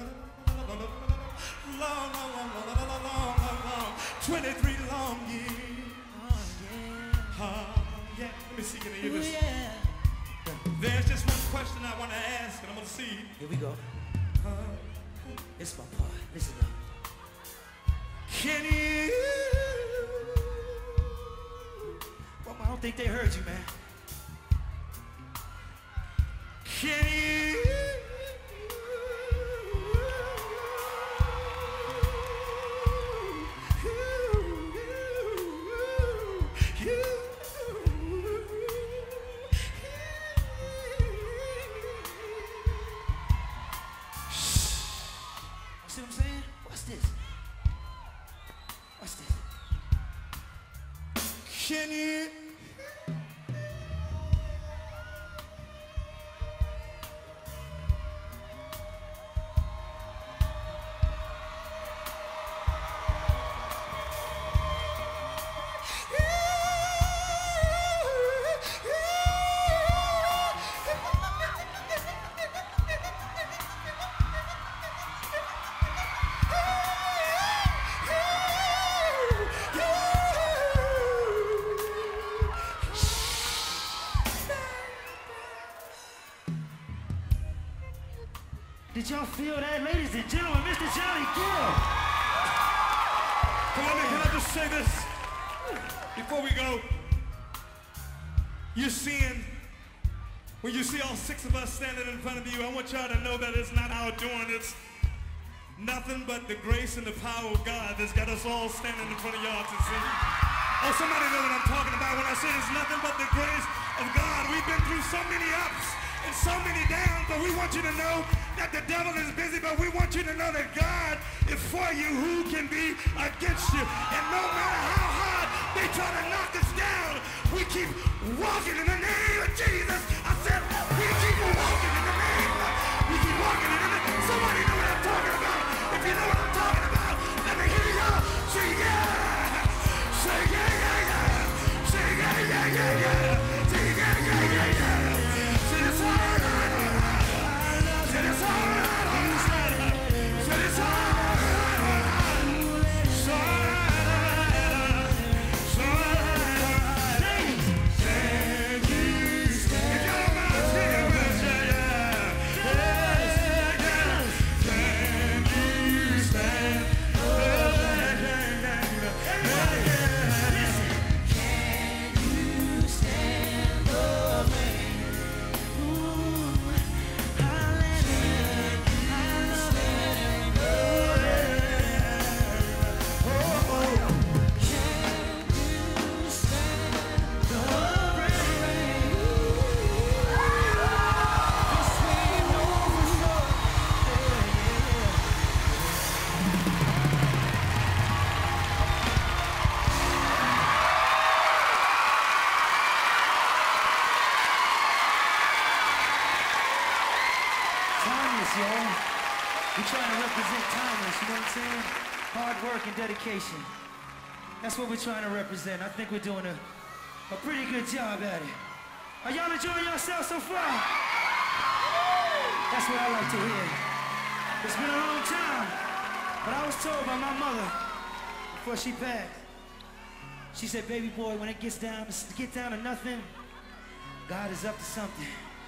long, long, long, long, twenty-three long years. Oh yeah. Oh yeah. Let me see, can you hear this? Yeah. There's just one question I want to ask, and I'm gonna see. Here we go. Uh, It's my part. Listen up. Can you? Well, I don't think they heard you, man. Can you? See what I'm saying? What's this? What's this? Can you? Did y'all feel that, ladies and gentlemen, Mister Johnny Gill? Come on, man, can I just say this? before we go, you're seeing, when you see all six of us standing in front of you, I want y'all to know that it's not our doing, it's nothing but the grace and the power of God that's got us all standing in front of y'all to see. Oh, somebody know what I'm talking about when I say it's nothing but the grace of God. We've been through so many ups and so many downs, but we want you to know that the devil is busy, but we want you to know that God is for you. Who can be against you? And no matter how hard they try to knock us down, we keep walking in the name of Jesus. I said, we keep walking in the name. We keep walking in the name. Somebody know what I'm talking about. If you know what I'm talking about, let me hear y'all say yeah. Say yeah, yeah, yeah. Say yeah, yeah, yeah, yeah. Say yeah, yeah, yeah, yeah. Say it's all right. Say it's all right. Say it's all right. So right. So right. Can you stand? If y'all don't mind, sing it with us, yeah, yeah. Yeah, yeah. Can you stand? Oh, yeah, yeah, yeah. Yeah, yeah. Listen. Can you stand the rain? Ooh, hallelujah. Can you stand the rain? Oh, oh. Can you stand the rain? This we know for sure. Timeless, y'all. We trying to represent timeless, you know what I'm saying? Hard work and dedication. That's what we're trying to represent. I think we're doing a, a pretty good job at it. Are y'all enjoying yourselves so far? That's what I like to hear. It's been a long time, but I was told by my mother before she passed. She said, baby boy, when it gets down, get down to nothing, God is up to something.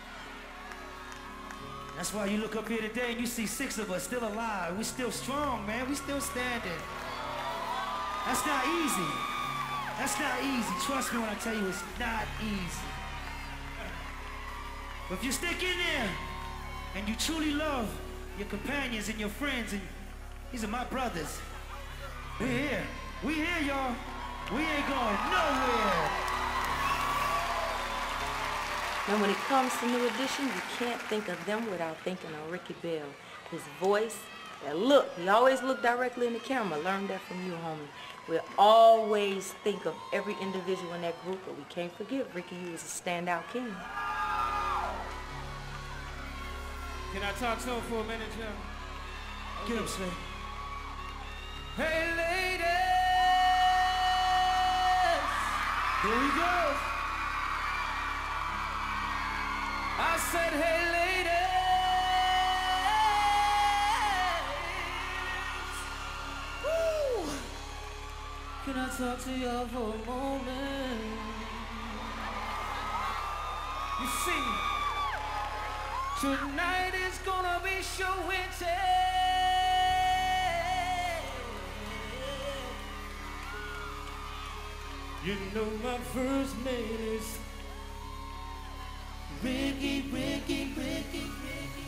That's why you look up here today and you see six of us still alive. We're still strong, man. We still standing. That's not easy. That's not easy. Trust me when I tell you it's not easy. But if you stick in there and you truly love your companions and your friends, and these are my brothers. We're here. We here, y'all. We ain't going nowhere. And when it comes to New Edition, you can't think of them without thinking of Ricky Bell. His voice, that look, he always looked directly in the camera. Learned that from you, homie. We'll always think of every individual in that group, but we can't forget Ricky, you was a standout king. Can I talk to him for a minute, Jim? Get him, Slim. Hey, ladies! Here we go. I said, hey, ladies! Woo! Can I talk to y'all for a moment? You see, tonight is gonna be show and tell. You know my first name is Ricky, Ricky, Ricky, Ricky, Ricky.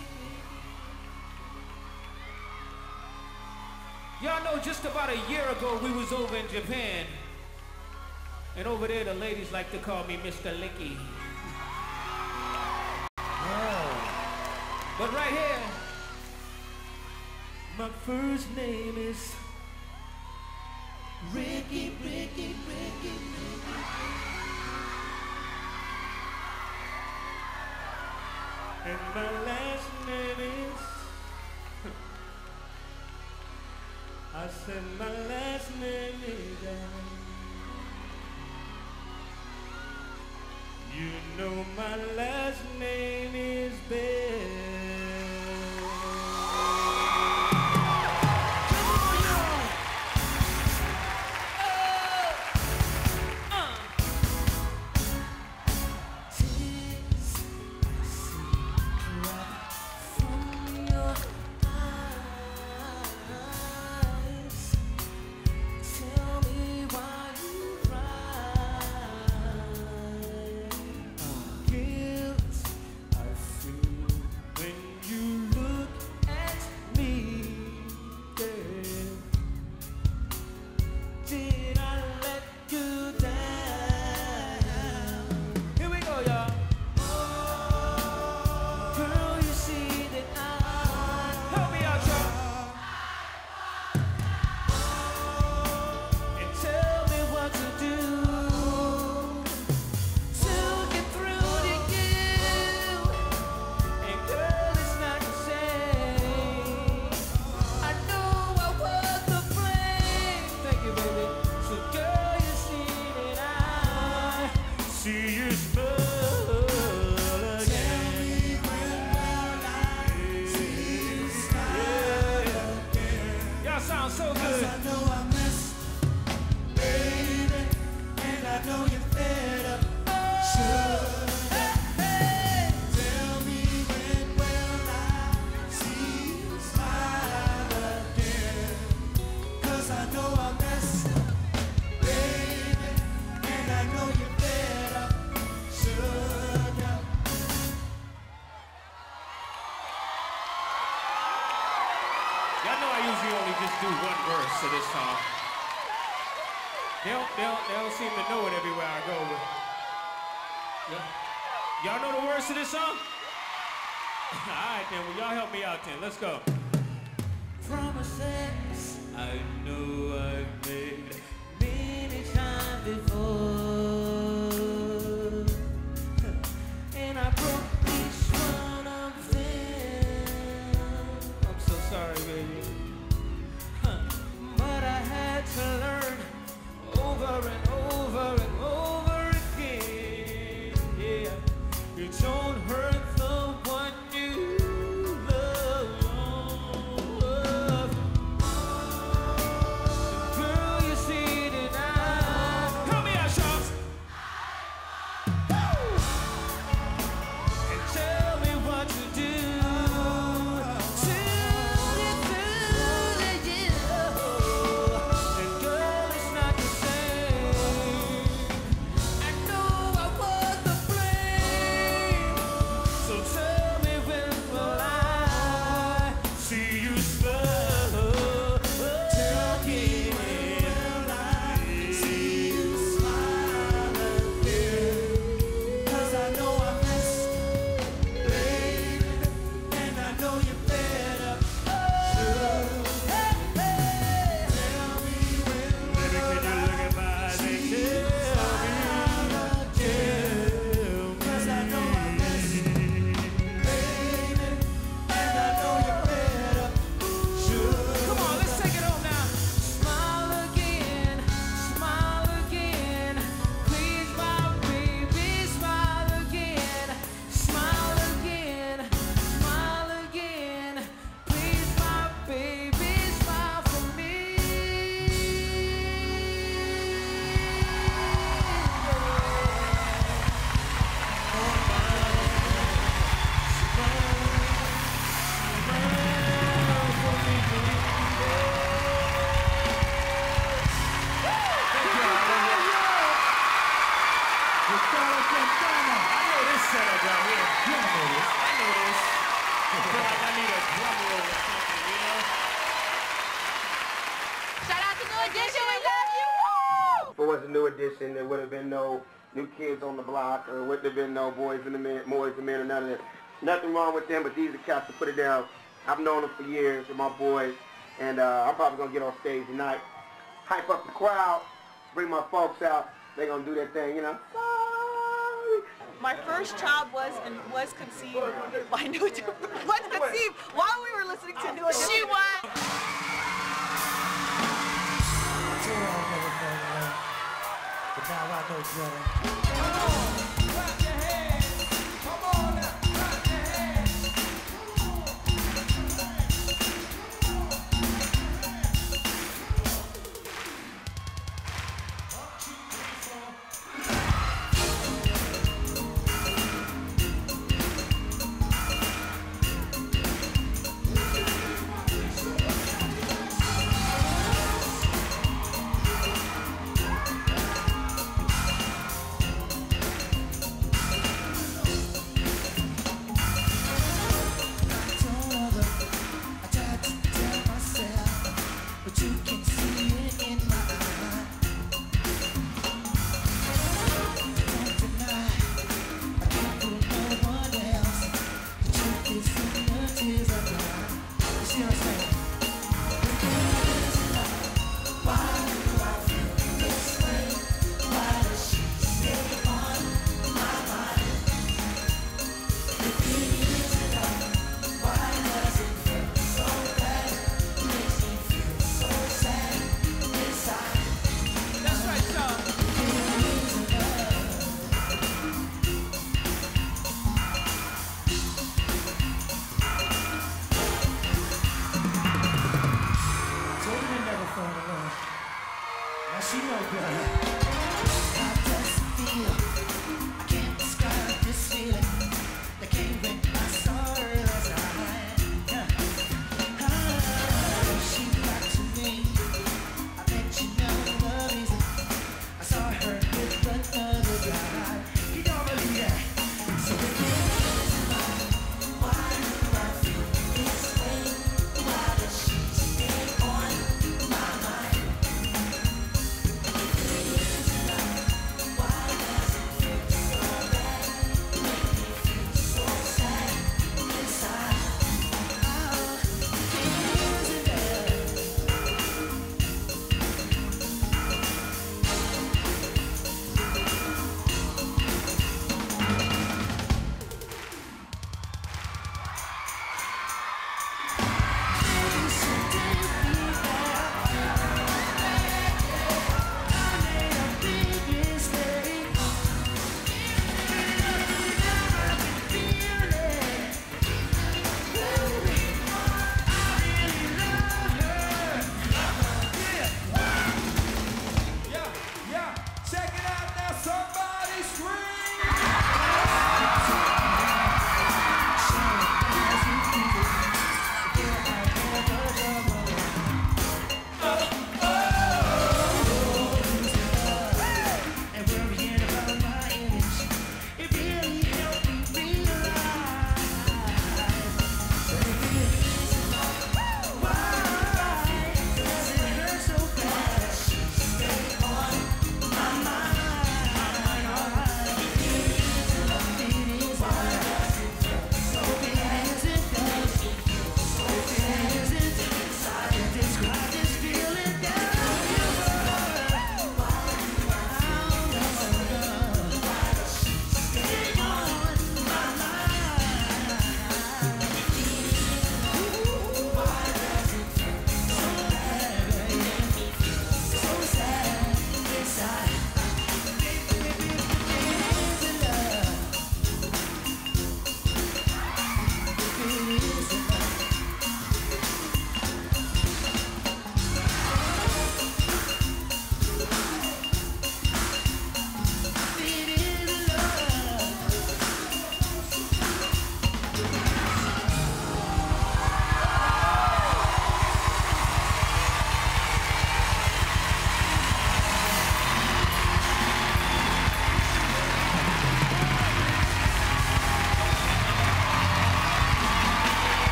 Y'all know just about a year ago we was over in Japan. And over there the ladies like to call me Mister Licky. But right here, my first name is Ricky, Ricky, Ricky, Ricky. And my last name is, I said my last name is, you know my last name is Bell. Tell me why you cry. I know you're fed up, sugar. Y'all know I usually only just do one verse to this song. They don't, they don't, they don't seem to know it everywhere I go. But y'all know the words to this song? All right, then. Well, y'all help me out, then. Let's go. Promises I know I've made many times before, and I broke each one of them. I'm so sorry, baby. Huh. But I had to learn over and over and over again. Yeah, you don't hurt the one you love. Girl, you see tonight. Come here, Shawn. And tell me what to do. Till you feel that you. And girl, it's not the same. I know I was the blame. So tell me when will I see you smile? Tell me when I see you smile again. 'Cause I know I missed, baby, and I know you're fed up. Hey, hey. Tell me when will I see you smile again. 'Cause I know I missed, baby, and I know you're fed up. Come on, let's take it home now. Smile again, smile again. Please, my baby, smile again. Smile again, smile again. Please, my baby, smile for me. I know this setup right here. You don't know this. I know this. I feel like I need a drum roll or something, you know? Shout out to New Edition, we love you! Woo! If it was a New Edition, there would have been no New Kids on the Block, or wouldn't have been no Boys and the Men, Boys and Men, or none of that. Nothing wrong with them, but these are cats to put it down. I've known them for years, they're my boys, and uh, I'm probably gonna get on stage tonight, hype up the crowd, bring my folks out. They're gonna do their thing, you know. My first child was and was conceived by New Edition. Was conceived while we were listening to New Edition. She was. But now I know better.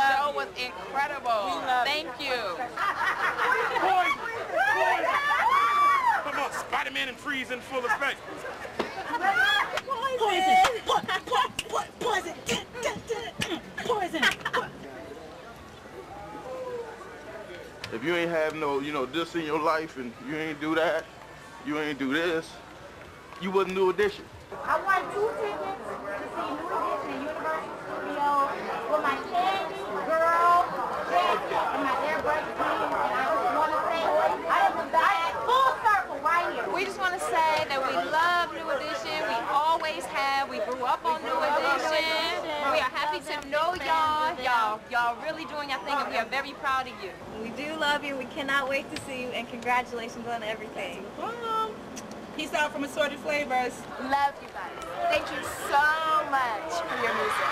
show was incredible. Thank you. Boys, boys. Come on, Spider-Man and Freeze in full effect. Poison. Poison. Poison. If you ain't have no, you know, this in your life and you ain't do that, you ain't do this, you wasn't New Edition. I won two tickets to see New Edition in Universal Studios with my candy girl, Jessica, and my airbrush team. And I just want to say, I am back full circle right here. We just want to say that we love New Edition. We always have. We grew up on New Edition. We are happy to know y'all. Y'all, y'all really doing your thing, and we are very proud of you. We do love you. We cannot wait to see you, and congratulations on everything. Peace out from Assorted Flavors. Love you guys. Thank you so much for your music.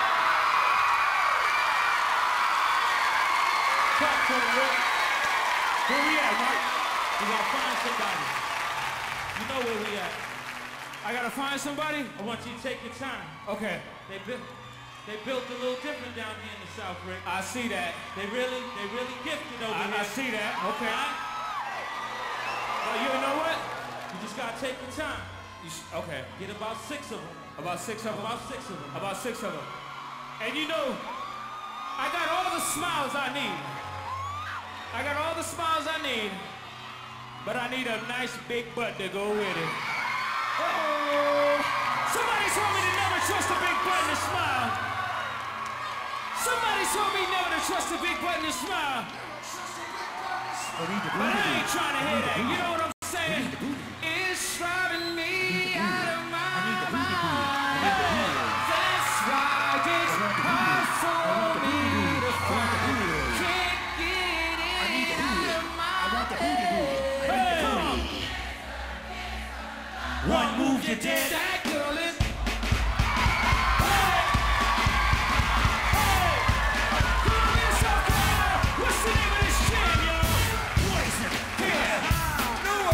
Talk to him, Rick. Where we at, Mike? We gotta find somebody. You know where we at. I gotta find somebody? I want you to take your time. Okay. They built, they built a little different down here in the South, Rick. I see that. They really, they really gifted over I, here. I see that. Okay. Well, you know what? You just gotta take your time. You okay. Get about six of them. About six of them? About six of them. About six of them. And you know, I got all the smiles I need. I got all the smiles I need, but I need a nice big butt to go with it. Uh-oh. Somebody told me to never trust a big butt and a smile. Somebody told me never to trust a big butt and a smile. But I ain't trying to hear that. You know what I'm saying? It's driving me out of my mind. That's why it's hard for me to find. Can't get it out of my head. Hey. One move, you're dead. That girl is. What's the name of this jam, y'all? Poison. Yeah. New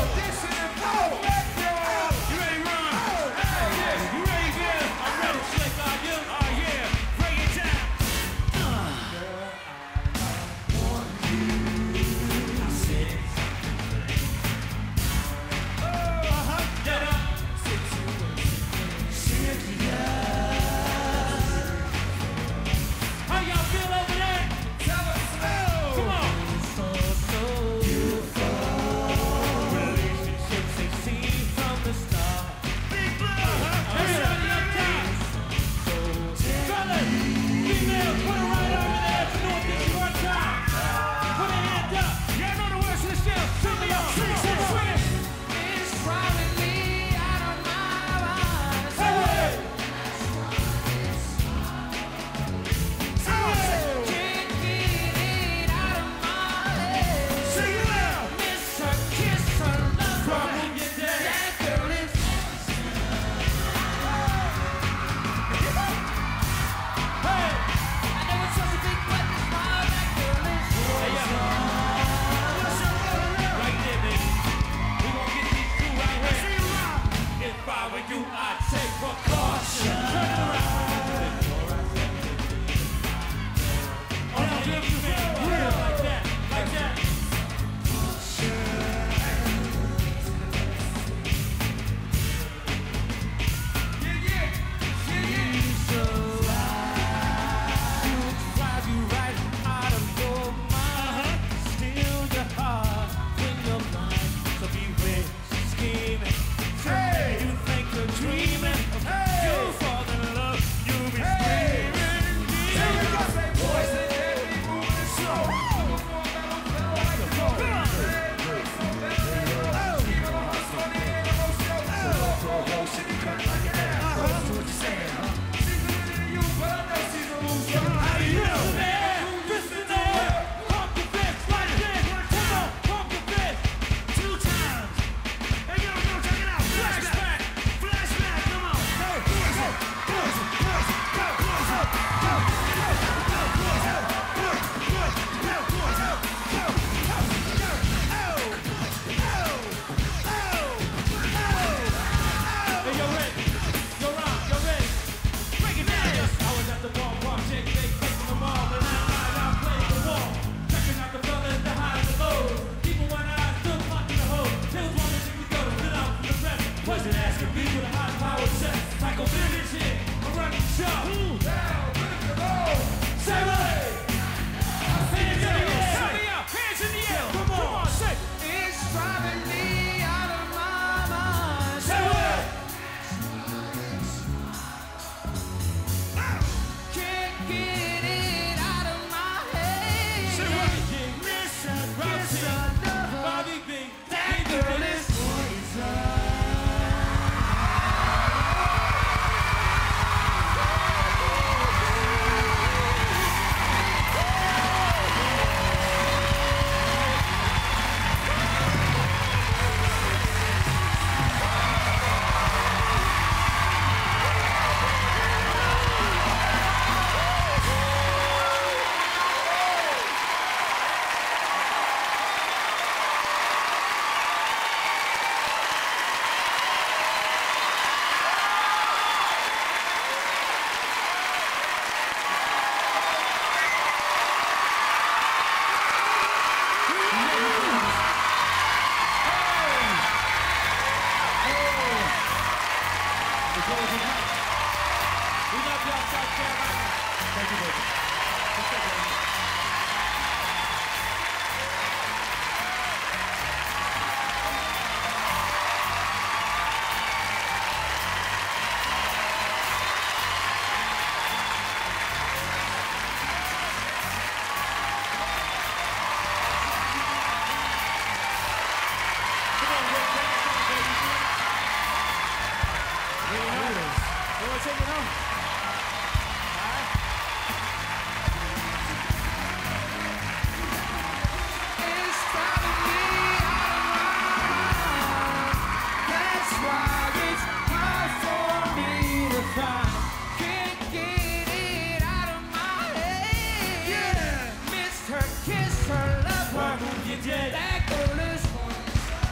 kiss her lover. You did that girl is one.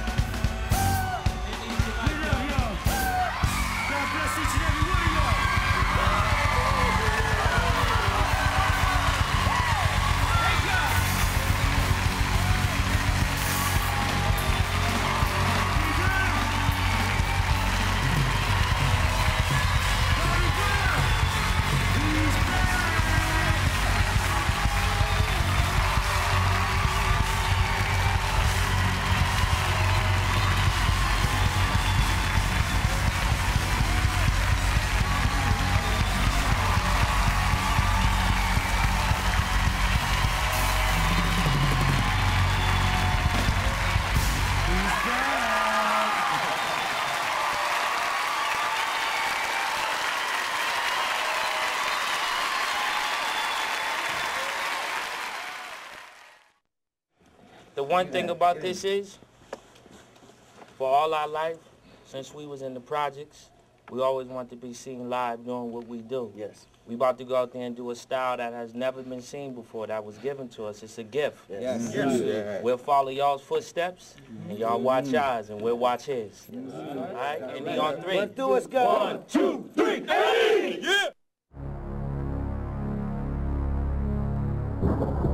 We love y'all. God bless each and every one of y'all. The one thing about this is, for all our life, since we was in the projects, we always want to be seen live doing what we do. Yes. We about to go out there and do a style that has never been seen before, that was given to us. It's a gift. Yes. Yes. Yes. We'll follow y'all's footsteps, and y'all watch ours, and we'll watch his. Yes. All right? And he on three. Let's do it, go. One, two, three, hey! Yeah!